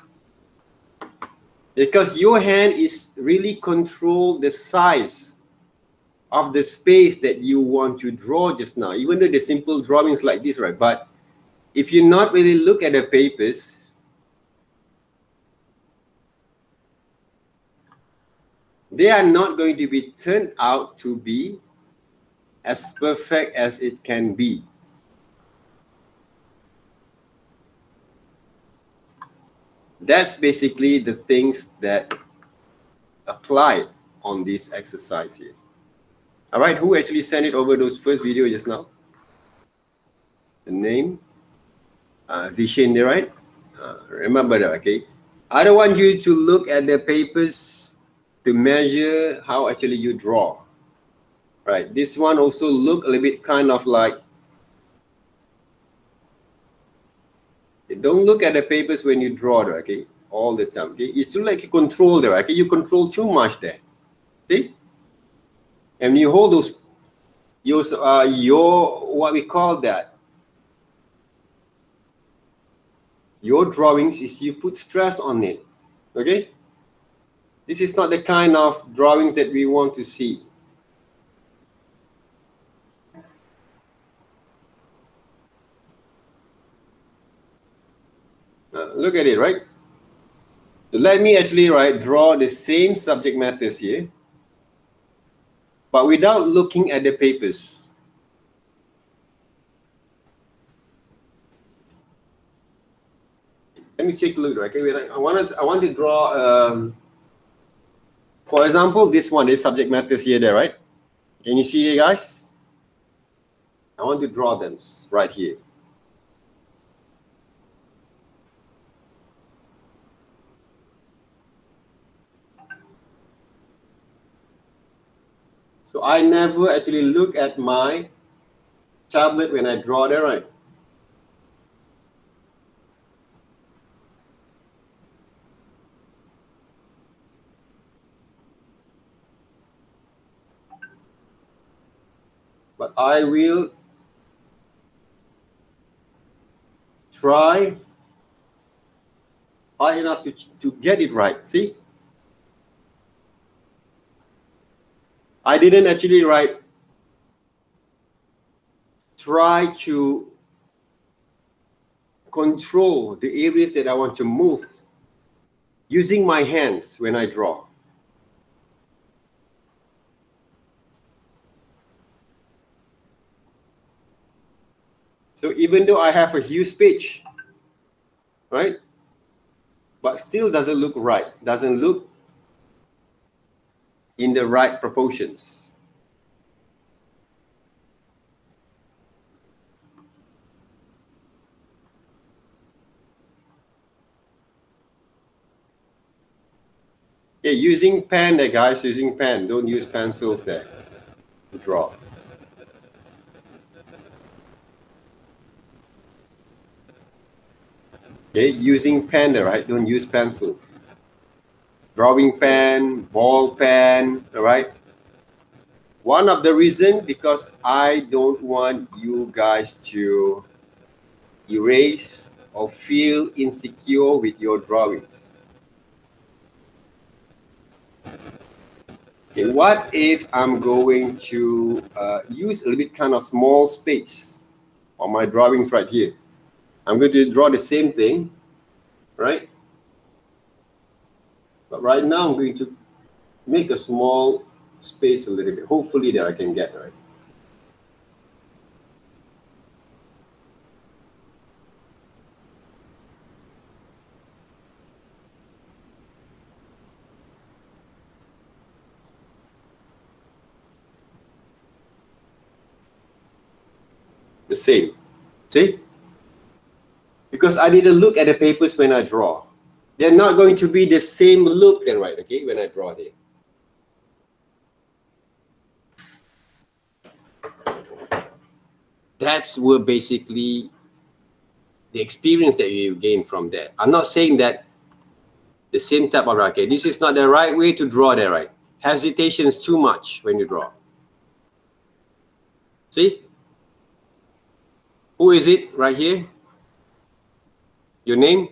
Because your hand is really control the size of the space that you want to draw just now, even though the simple drawings like this, right? But if you not really look at the papers, they are not going to be turned out to be as perfect as it can be. That's basically the things that apply on this exercise here. All right, who actually sent it over those first video just now? The name, uh, Zishin there, right? Uh, remember that, okay? I don't want you to look at the papers to measure how actually you draw. Right, this one also look a little bit kind of like, don't look at the papers when you draw there, okay, all the time, okay? It's still like you control there, okay? You control too much there, see? And you hold those, use uh, your, what we call that, your drawings is you put stress on it, okay? This is not the kind of drawing that we want to see. Uh, look at it, right? So let me actually, right, draw the same subject matters here, but without looking at the papers. Let me take a look, right? Okay, I want to, I want to draw, um, for example, this one, this subject matters here, there, right? Can you see it, guys? I want to draw them right here. So I never actually look at my tablet when I draw there, right? But I will try hard enough to, to get it right, see? I didn't actually write, try to control the areas that I want to move using my hands when I draw. So even though I have a huge page, right? But still doesn't look right, doesn't look in the right proportions. Yeah, using pen there, guys, using pen. Don't use pencils there to draw. Okay, using pen there, right? Don't use pencils. Drawing pen, ball pen, all right? One of the reasons, because I don't want you guys to erase or feel insecure with your drawings. Okay, what if I'm going to uh, use a little bit kind of small space on my drawings right here? I'm going to draw the same thing, right? But right now I'm going to make a small space a little bit. Hopefully that I can get right. The same, see? Because I didn't look at the papers when I draw. They're not going to be the same look then, right? Okay, when I draw there. That's where basically the experience that you gain from that. I'm not saying that the same type of racket. This is not the right way to draw there, right? Hesitation is too much when you draw. See? Who is it right here? Your name?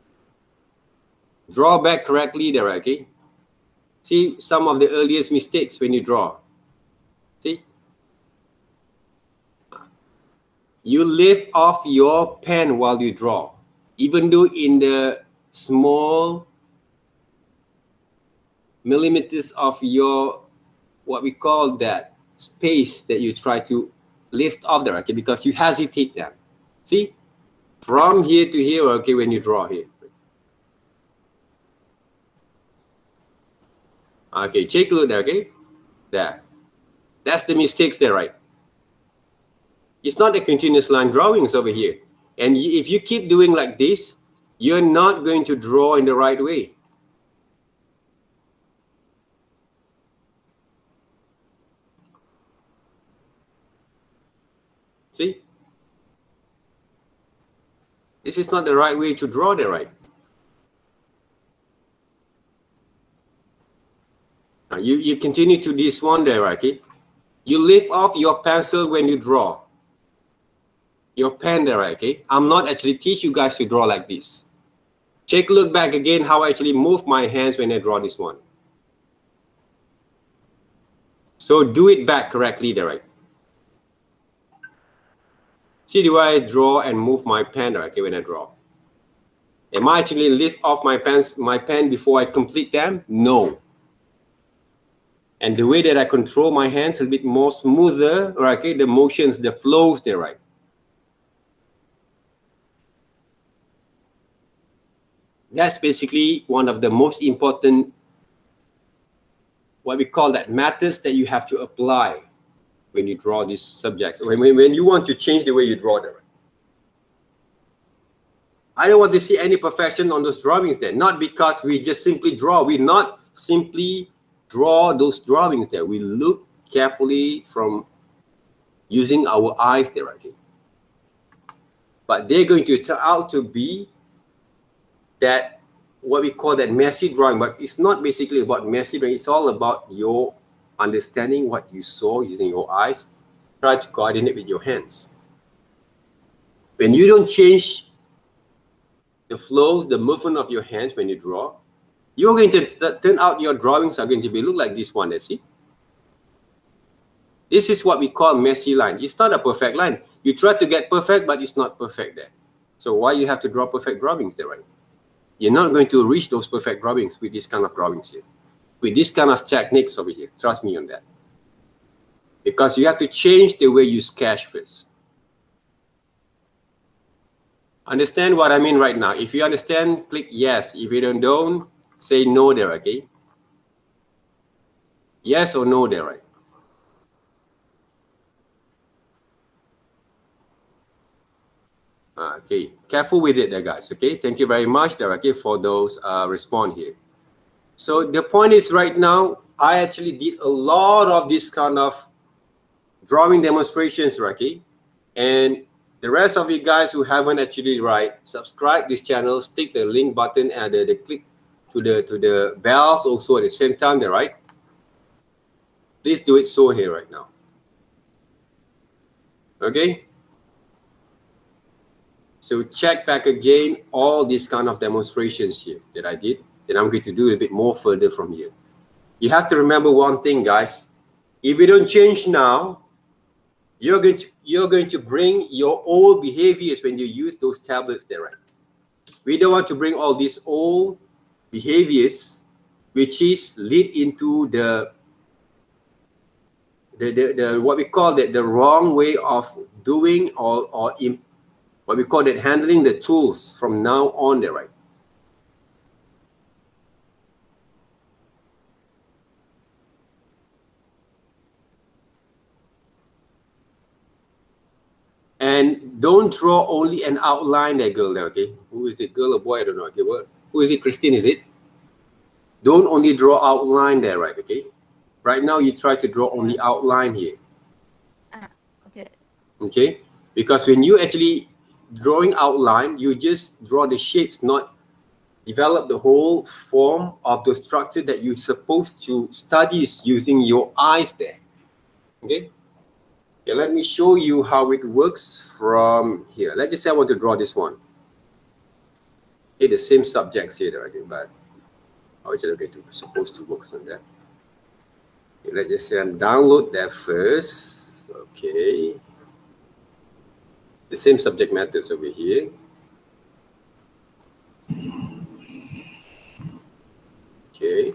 Draw back correctly there, okay? See some of the earliest mistakes when you draw. See? You lift off your pen while you draw. Even though in the small millimeters of your, what we call that, space that you try to lift off there, okay? Because you hesitate there. See? From here to here, okay, when you draw here. Okay, take a look there, okay? There. That's the mistakes there, right? It's not a continuous line drawings over here. And if you keep doing like this, you're not going to draw in the right way. See? This is not the right way to draw there, right? Now you, you continue to this one there, okay? You lift off your pencil when you draw. Your pen there, okay? I'm not actually teach you guys to draw like this. Take a look back again how I actually move my hands when I draw this one. So do it back correctly there, right? See the way I draw and move my pen there, okay, when I draw. Am I actually lift off my pens, my pen before I complete them? No. And the way that I control my hands a bit more smoother, okay, the motions, the flows there, right? That's basically one of the most important, what we call that, methods that you have to apply when you draw these subjects. When, when, when you want to change the way you draw them. I don't want to see any perfection on those drawings there. Not because we just simply draw. We not simply draw those drawings there. We look carefully from using our eyes there, okay? But they're going to turn out to be that, what we call that messy drawing. But it's not basically about messy drawing. It's all about your understanding what you saw using your eyes. Try to coordinate with your hands. When you don't change the flow, the movement of your hands when you draw, you're going to turn out your drawings are going to be look like this one, let's see. This is what we call messy line. It's not a perfect line. You try to get perfect, but it's not perfect there. So why you have to draw perfect drawings there, right? You're not going to reach those perfect drawings with this kind of drawings here. With this kind of techniques over here. Trust me on that. Because you have to change the way you sketch first. Understand what I mean right now? If you understand, click yes. If you don't, don't say no there, okay? Yes or no there, right? Okay, careful with it there, guys, okay? Thank you very much there, okay, for those uh, respond here. So the point is right now, I actually did a lot of this kind of drawing demonstrations, okay? And the rest of you guys who haven't actually, right, subscribe this channel, stick the link button and the, the click to the to the bells also at the same time there, right? Please do it so here right now. Okay? So check back again all these kind of demonstrations here that I did. And I'm going to do a bit more further from here. You have to remember one thing, guys. If you don't change now, you're going to you're going to bring your old behaviors when you use those tablets there, right? We don't want to bring all these old behaviors, which is lead into the the, the, the what we call that the wrong way of doing or, or in, what we call that handling the tools from now on there, right? And don't draw only an outline there, girl there, okay? Who is it, girl or boy? I don't know. Okay, what? Who is it, Christine, is it? Don't only draw outline there, right? Okay. Right now, you try to draw only outline here. Ah, okay. Okay. Because when you actually drawing outline, you just draw the shapes, not develop the whole form of the structure that you're supposed to study using your eyes there. Okay. Okay, let me show you how it works from here. Let's just say I want to draw this one. Okay, the same subjects here, okay, but how is it okay to supposed to work on that? Okay, let's just say I download that first. Okay. The same subject matters over here. Okay.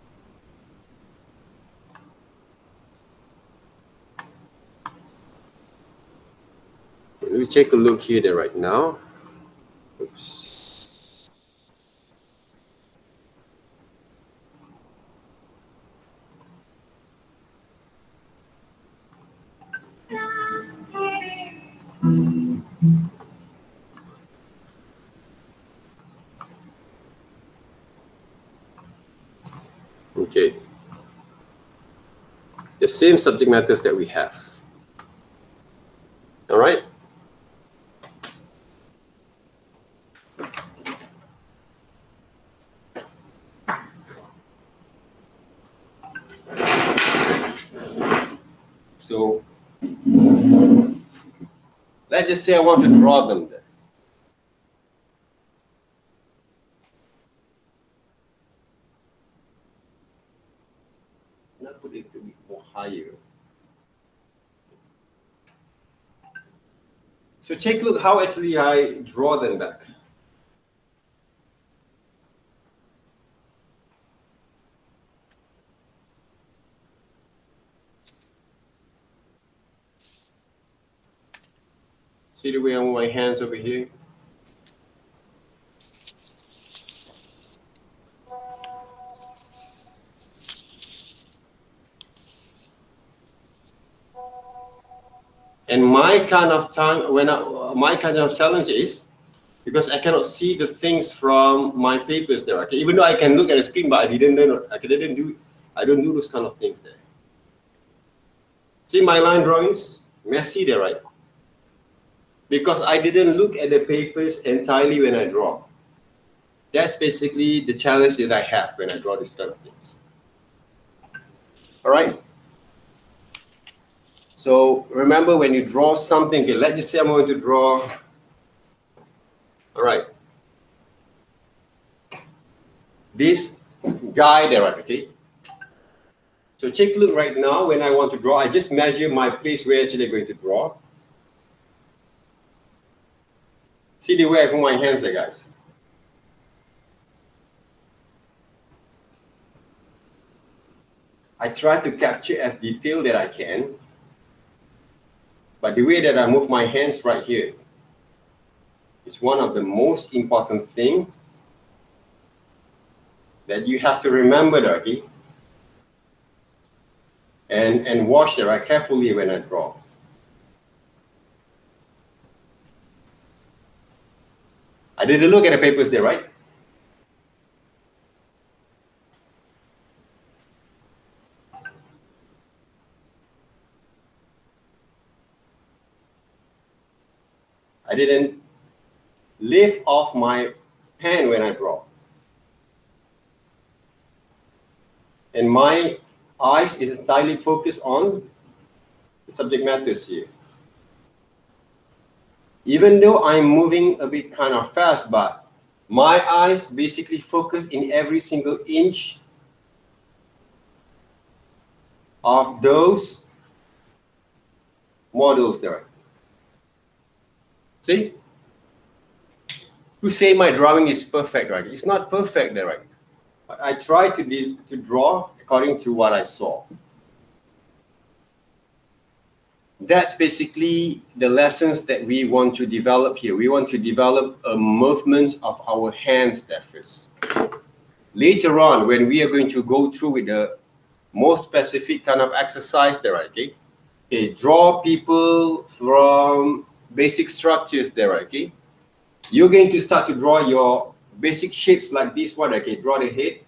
Let me take a look here there right now. Oops. Okay. The same subject matters that we have. All right. So let's just say I want to draw them there. Not put it to be more higher. So take a look how actually I draw them back. See the way I move my hands over here? And my kind of time, when I, my kind of challenge is because I cannot see the things from my papers there. Okay, even though I can look at the screen, but I didn't know. I didn't do. I don't do those kind of things there. See my line drawings, messy there, right? Because I didn't look at the papers entirely when I draw. That's basically the challenge that I have when I draw these kind of things. All right. So remember when you draw something, okay, let's just say I'm going to draw, all right, this guy there, right, okay? So take a look right now when I want to draw, I just measure my place where actually I'm going to draw. See the way I put my hands there, guys. I try to capture as detailed that I can, but the way that I move my hands right here is one of the most important things that you have to remember, okay? And, and watch that right carefully when I draw. I did a look at the papers there, right? I didn't lift off my pen when I draw. And my eyes is entirely focused on the subject matters here. Even though I'm moving a bit kind of fast, but my eyes basically focus in every single inch of those models there. See? to say my drawing is perfect, right? It's not perfect there, right? But I try to, to draw according to what I saw. That's basically the lessons that we want to develop here. We want to develop a movement of our hands there first. Later on, when we are going to go through with the more specific kind of exercise there, right? Okay? Okay, draw people from basic structures there, right? Okay? You're going to start to draw your basic shapes like this one, okay? Draw the head.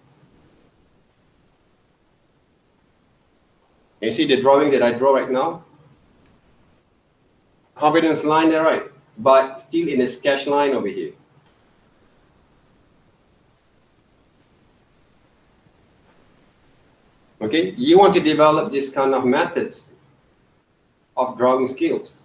You see the drawing that I draw right now? Confidence line there, right? But still in a sketch line over here. Okay, you want to develop this kind of methods of drawing skills.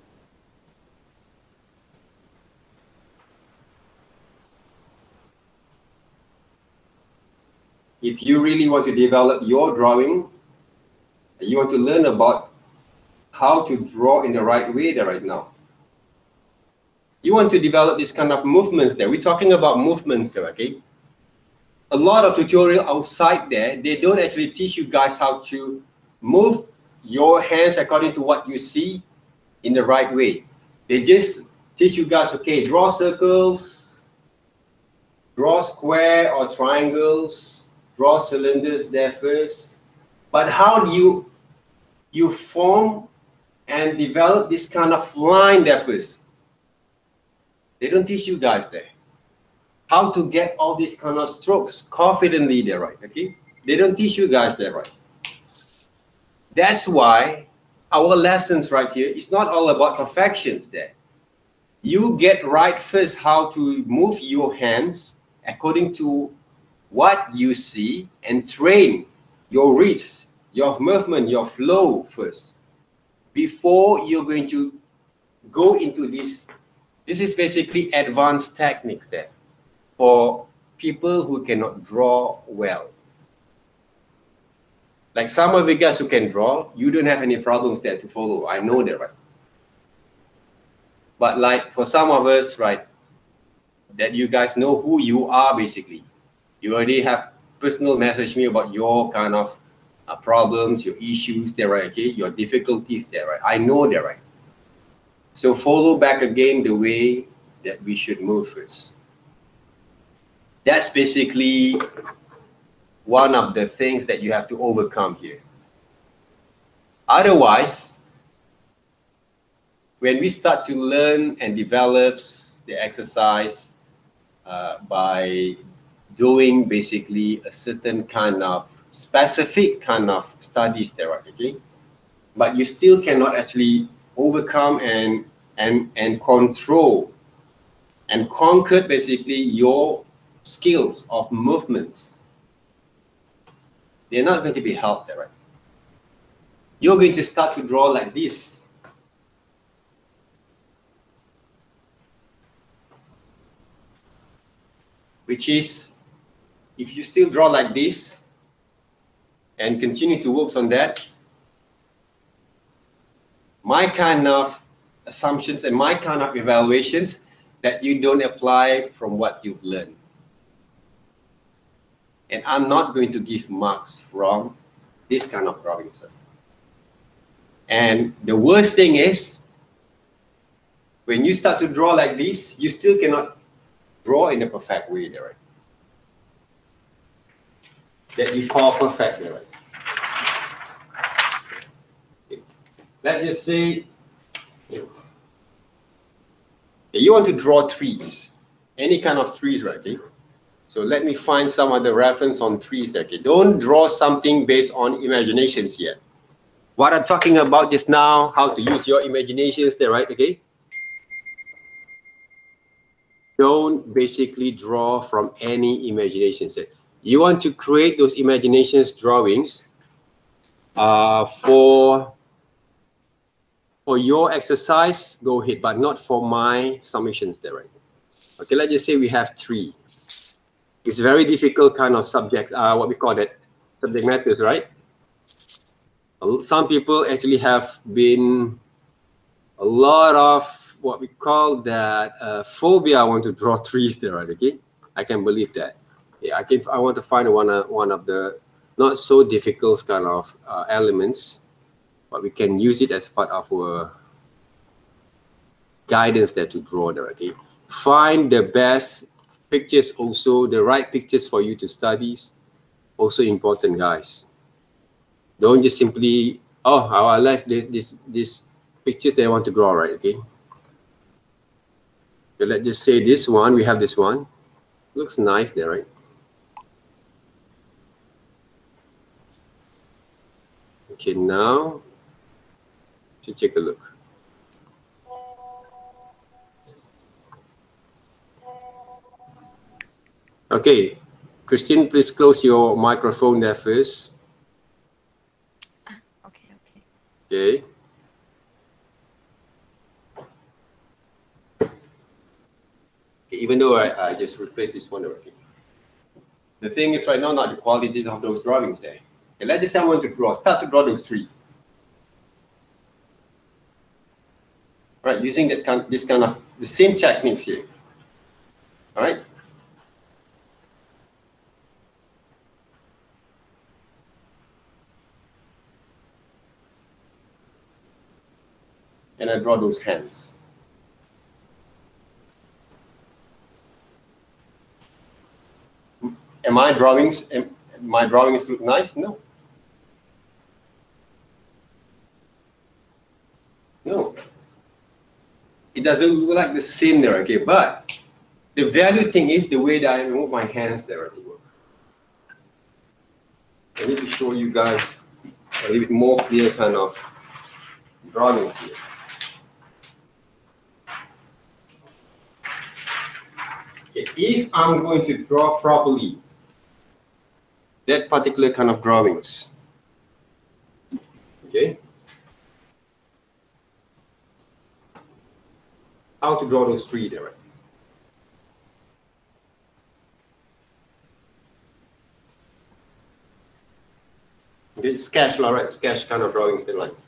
If you really want to develop your drawing, you want to learn about how to draw in the right way there right now. You want to develop this kind of movements there. We're talking about movements there, okay? A lot of tutorial outside there, they don't actually teach you guys how to move your hands according to what you see in the right way. They just teach you guys, okay, draw circles, draw square or triangles, draw cylinders there first. But how do you, you form and develop this kind of line there first? They don't teach you guys there. How to get all these kind of strokes confidently there, right? Okay, they don't teach you guys there, right? That's why our lessons right here is not all about perfections there. You get right first how to move your hands according to what you see and train your reach, your movement, your flow first before you're going to go into this. This is basically advanced techniques there for people who cannot draw well. Like some of you guys who can draw, you don't have any problems there to follow. I know that, right? But like for some of us, right, that you guys know who you are basically. You already have personal message me about your kind of uh, problems, your issues there, right? Okay, your difficulties there, right? I know that, right? So follow back again the way that we should move first. That's basically one of the things that you have to overcome here. Otherwise, when we start to learn and develop the exercise uh, by doing basically a certain kind of specific kind of studies there, okay? But you still cannot actually overcome and and and control and conquer basically your skills of movements. They're not going to be helped there, right? You're going to start to draw like this. Which is, if you still draw like this and continue to work on that, my kind of assumptions and my kind of evaluations that you don't apply from what you've learned. And I'm not going to give marks from this kind of drawings. And the worst thing is, when you start to draw like this, you still cannot draw in a perfect way there, right? That you call perfect there, right? Okay. Let's just say you want to draw trees, any kind of trees, right? Okay? So let me find some other reference on trees. Okay, don't draw something based on imaginations yet. What I'm talking about just now, how to use your imaginations there, right? Okay. Don't basically draw from any imaginations. You want to create those imaginations drawings uh, for for your exercise. Go ahead, but not for my submissions there, right? Okay, let's just say we have three. It's very difficult kind of subject, uh, what we call it, subject matters, right? Some people actually have been a lot of what we call that uh, phobia. I want to draw trees there, right? Okay, I can believe that. Yeah, I can. I want to find one of one of the not so difficult kind of uh, elements, but we can use it as part of our guidance there to draw there. Okay, find the best pictures, also the right pictures for you to study. Also important, guys. Don't just simply, oh, I like this this this pictures that I want to draw, right? Okay. So let's just say this one. We have this one. Looks nice there, right? Okay, now to take a look. Okay, Christine, please close your microphone there first. Ah, okay, okay. Okay. Okay, even though I, I just replaced this one already. The thing is right now not the quality of those drawings there. Okay, let's just say I want to draw, start to draw those three. Right, using that kind, this kind of the same techniques here. All right. And I draw those hands. Am I drawings? Am my drawings look nice? No. No. It doesn't look like the same there, okay? But the value thing is the way that I move my hands there at work. I need to show you guys a little bit more clear kind of drawings here. Okay, if I'm going to draw properly that particular kind of drawings, okay, how to draw those three there. Okay, sketch, all right, sketch kind of drawings there, like.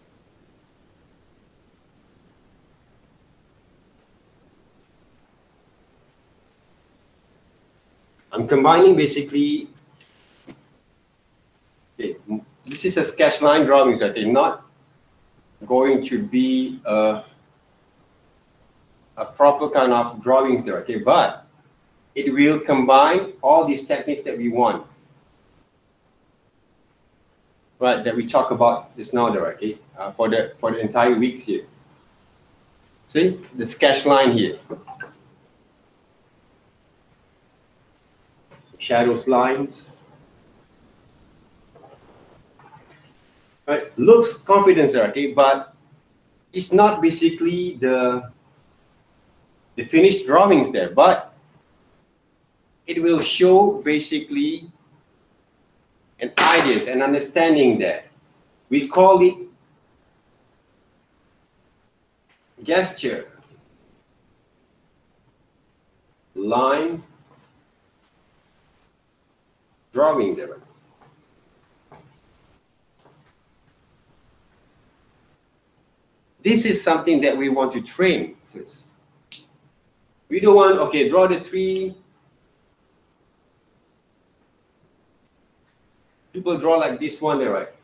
I'm combining basically, okay, this is a sketch line drawings, okay, not going to be a, a proper kind of drawings there, okay, but it will combine all these techniques that we want, right, that we talk about just now there, okay, uh, for the for the entire weeks here. See the sketch line here. Shadows, lines, right? Looks confidence there, okay, but it's not basically the the finished drawings there, but it will show basically an ideas and understanding there. We call it gesture, line, drawing there. This is something that we want to train first. We don't want, okay, draw the tree. People draw like this one there, right?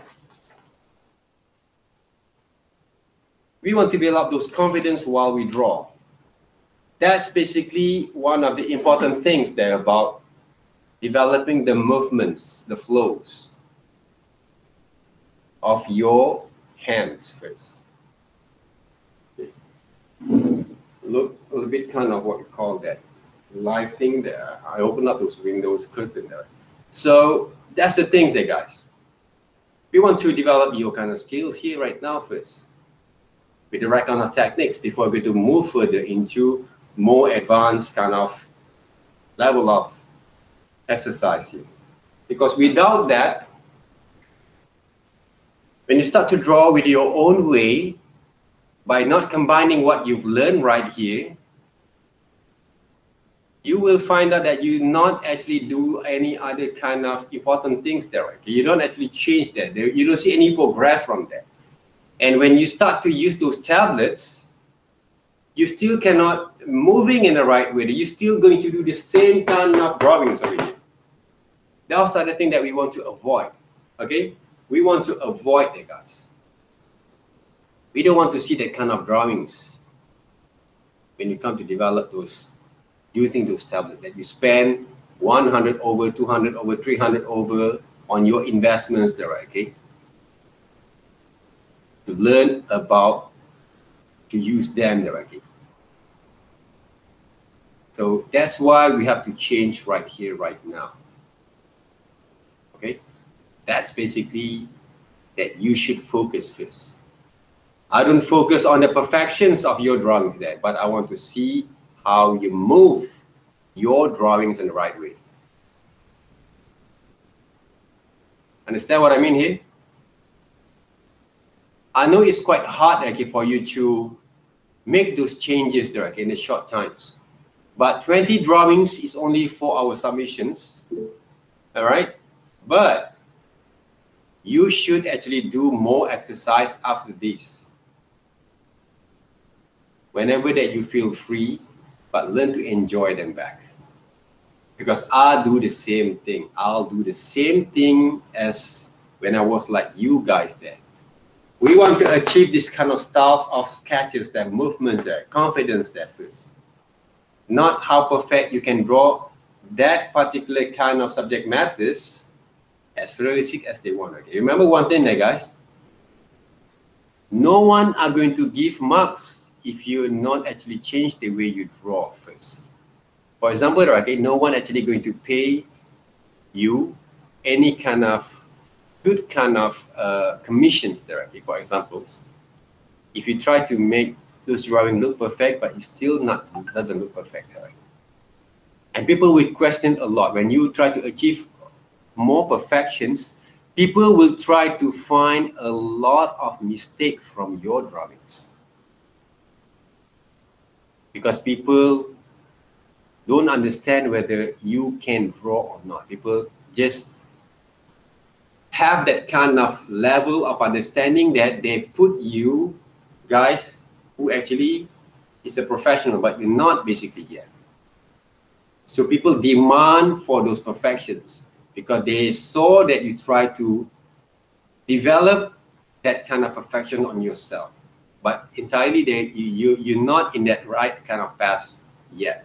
We want to build up those confidence while we draw. That's basically one of the important things there about developing the movements, the flows of your hands first. Okay. Look a little bit kind of what we call that live thing there. I open up those windows, curtain there. So that's the thing there, guys. We want to develop your kind of skills here right now first with the right kind of techniques before we to move further into more advanced kind of level of exercise here. Because without that, when you start to draw with your own way, by not combining what you've learned right here, you will find out that you not actually do any other kind of important things there. Right? You don't actually change that. You don't see any progress from that. And when you start to use those tablets, you still cannot moving in the right way. You're still going to do the same kind of drawings over here. Those are the things that we want to avoid. Okay, we want to avoid that, guys. We don't want to see that kind of drawings when you come to develop those, using those tablets that you spend one hundred over, two hundred over, three hundred over on your investments there, okay? To learn about, to use them there, okay? So that's why we have to change right here, right now. Okay? That's basically that you should focus first. I don't focus on the perfections of your drawings there, but I want to see how you move your drawings in the right way. Understand what I mean here? I know it's quite hard okay, for you to make those changes there okay, in the short times. But twenty drawings is only for our submissions. All right? But you should actually do more exercise after this. Whenever that you feel free, but learn to enjoy them back. Because I do the same thing. I'll do the same thing as when I was like you guys there. We want to achieve this kind of styles of sketches, that movement there, confidence there first. Not how perfect you can draw that particular kind of subject matters as realistic as they want. Okay? Remember one thing there, guys. No one are going to give marks if you not actually change the way you draw first. For example, okay, no one actually going to pay you any kind of good kind of uh, commissions directly. For examples, if you try to make those drawing look perfect, but it still not doesn't look perfect, right? And people will question a lot when you try to achieve more perfections. People will try to find a lot of mistake from your drawings. Because people don't understand whether you can draw or not. People just have that kind of level of understanding that they put you guys who actually is a professional, but you're not basically yet. So people demand for those perfections because they saw that you try to develop that kind of perfection on yourself. But entirely, they, you, you, you're not in that right kind of path yet.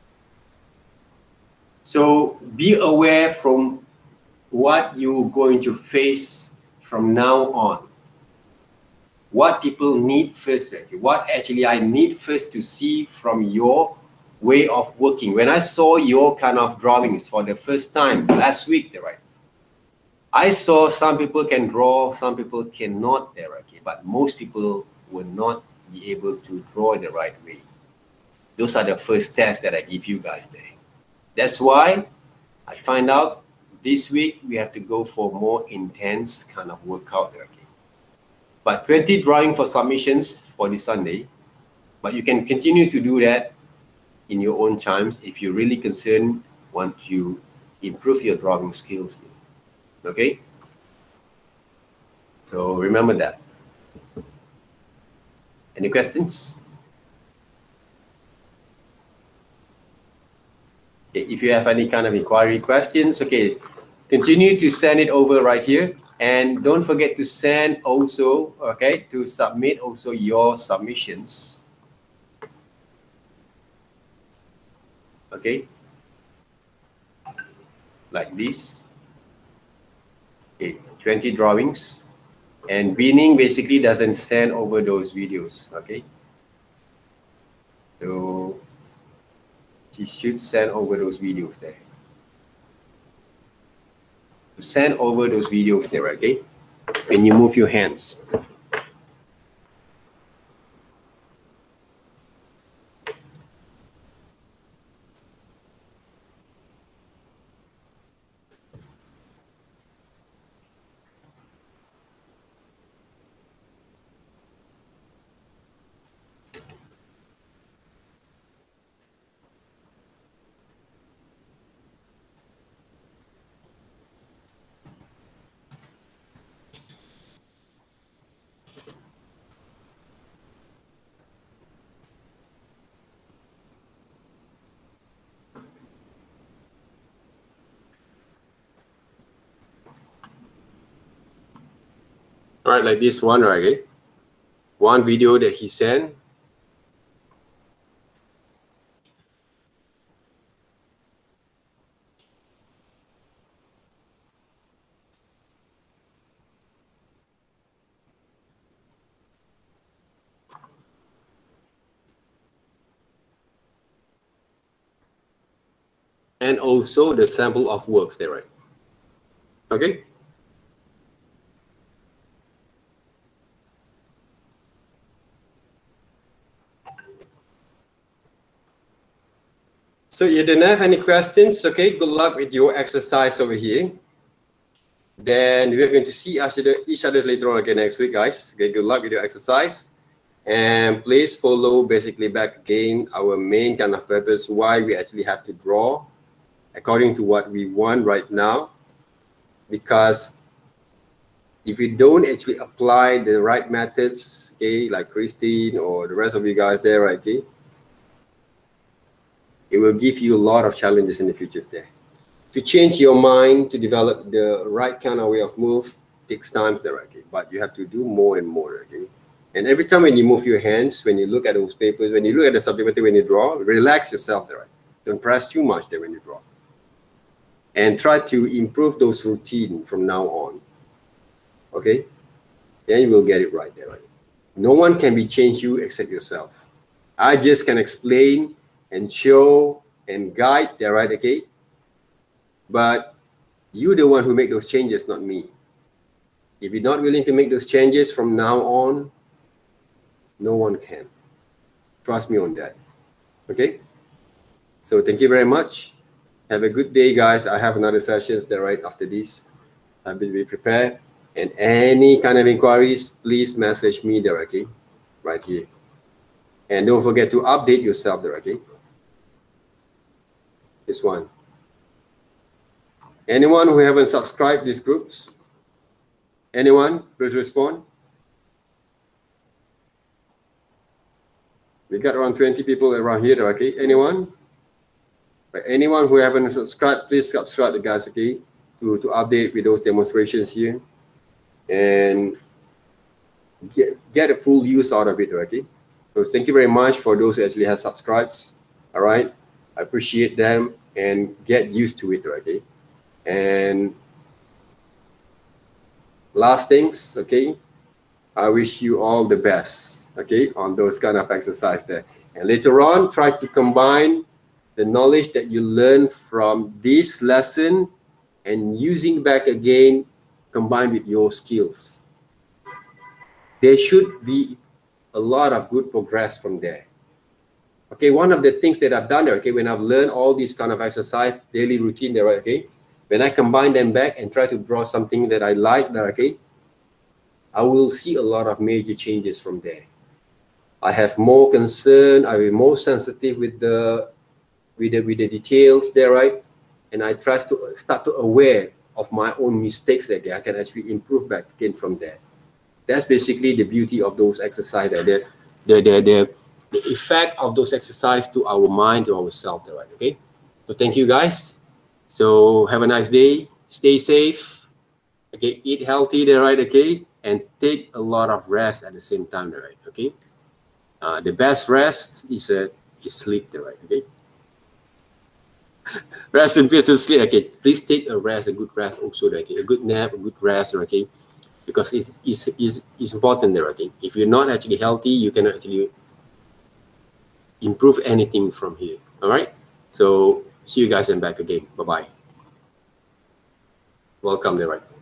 So be aware from what you're going to face from now on. What people need first, what actually I need first to see from your way of working. When I saw your kind of drawings for the first time last week, right? I saw some people can draw, some people cannot, okay, but most people will not be able to draw the right way. Those are the first tests that I give you guys there. That's why I find out this week we have to go for more intense kind of workout there. Okay? But twenty drawing for submissions for this Sunday, but you can continue to do that in your own times if you're really concerned, want to improve your drawing skills. Okay? So remember that. Any questions? Okay, if you have any kind of inquiry questions, okay, continue to send it over right here. And don't forget to send also, okay, to submit also your submissions. Okay, like this. Okay, twenty drawings. And Winning basically doesn't send over those videos, okay? So she should send over those videos there. Send over those videos there, okay? When you move your hands. All right, like this one, right? Okay? One video that he sent. And also the sample of works there, right? Okay. So you don't have any questions, okay? Good luck with your exercise over here. Then we're going to see each other, each other later on again next week, guys. Okay, good luck with your exercise. And please follow basically back again our main kind of purpose, why we actually have to draw according to what we want right now. Because if we don't actually apply the right methods, okay, like Christine or the rest of you guys there, right, okay, it will give you a lot of challenges in the future there. To change your mind, to develop the right kind of way of move, takes time there, okay, but you have to do more and more, okay. And every time when you move your hands, when you look at those papers, when you look at the subject matter, when you draw, relax yourself there, right? Don't press too much there when you draw. And try to improve those routine from now on, okay? Then you will get it right there, right? No one can be changed you except yourself. I just can explain and show and guide there, right, okay? But you're the one who make those changes, not me. If you're not willing to make those changes from now on, no one can. Trust me on that, okay? So thank you very much. Have a good day, guys. I have another sessions there right after this. I will be prepared. And any kind of inquiries, please message me there, okay? Right here. And don't forget to update yourself there, okay? This one. Anyone who haven't subscribed these groups? Anyone? Please respond. We got around twenty people around here, okay? Anyone? Right. Anyone who haven't subscribed, please subscribe, the guys, okay? To, to update with those demonstrations here. And get, get a full use out of it, okay? So thank you very much for those who actually have subscribed. All right? I appreciate them and get used to it, okay? And last things, okay? I wish you all the best, okay, on those kind of exercise there. And later on, try to combine the knowledge that you learn from this lesson and using back again, combined with your skills. There should be a lot of good progress from there. Okay, one of the things that I've done there, okay, when I've learned all these kind of exercise, daily routine there, okay, when I combine them back and try to draw something that I like there, okay, I will see a lot of major changes from there. I have more concern, I will be more sensitive with the with the with the details there, right? And I try to start to aware of my own mistakes that I can actually improve back again from there. That's basically the beauty of those exercises. The the the the, the effect of those exercises to our mind, to ourselves, right? Okay. So thank you guys. So have a nice day. Stay safe. Okay. Eat healthy, there, right? Okay. And take a lot of rest at the same time, right? Okay. Uh, the best rest is a is sleep, right? Okay. Rest in peace and sleep. Okay. Please take a rest, a good rest also. Okay. A good nap, a good rest. Okay. Because it's it's is is important there. Okay. If you're not actually healthy, you cannot actually improve anything from here. All right. So see you guys and back again. Bye bye. Welcome there, right?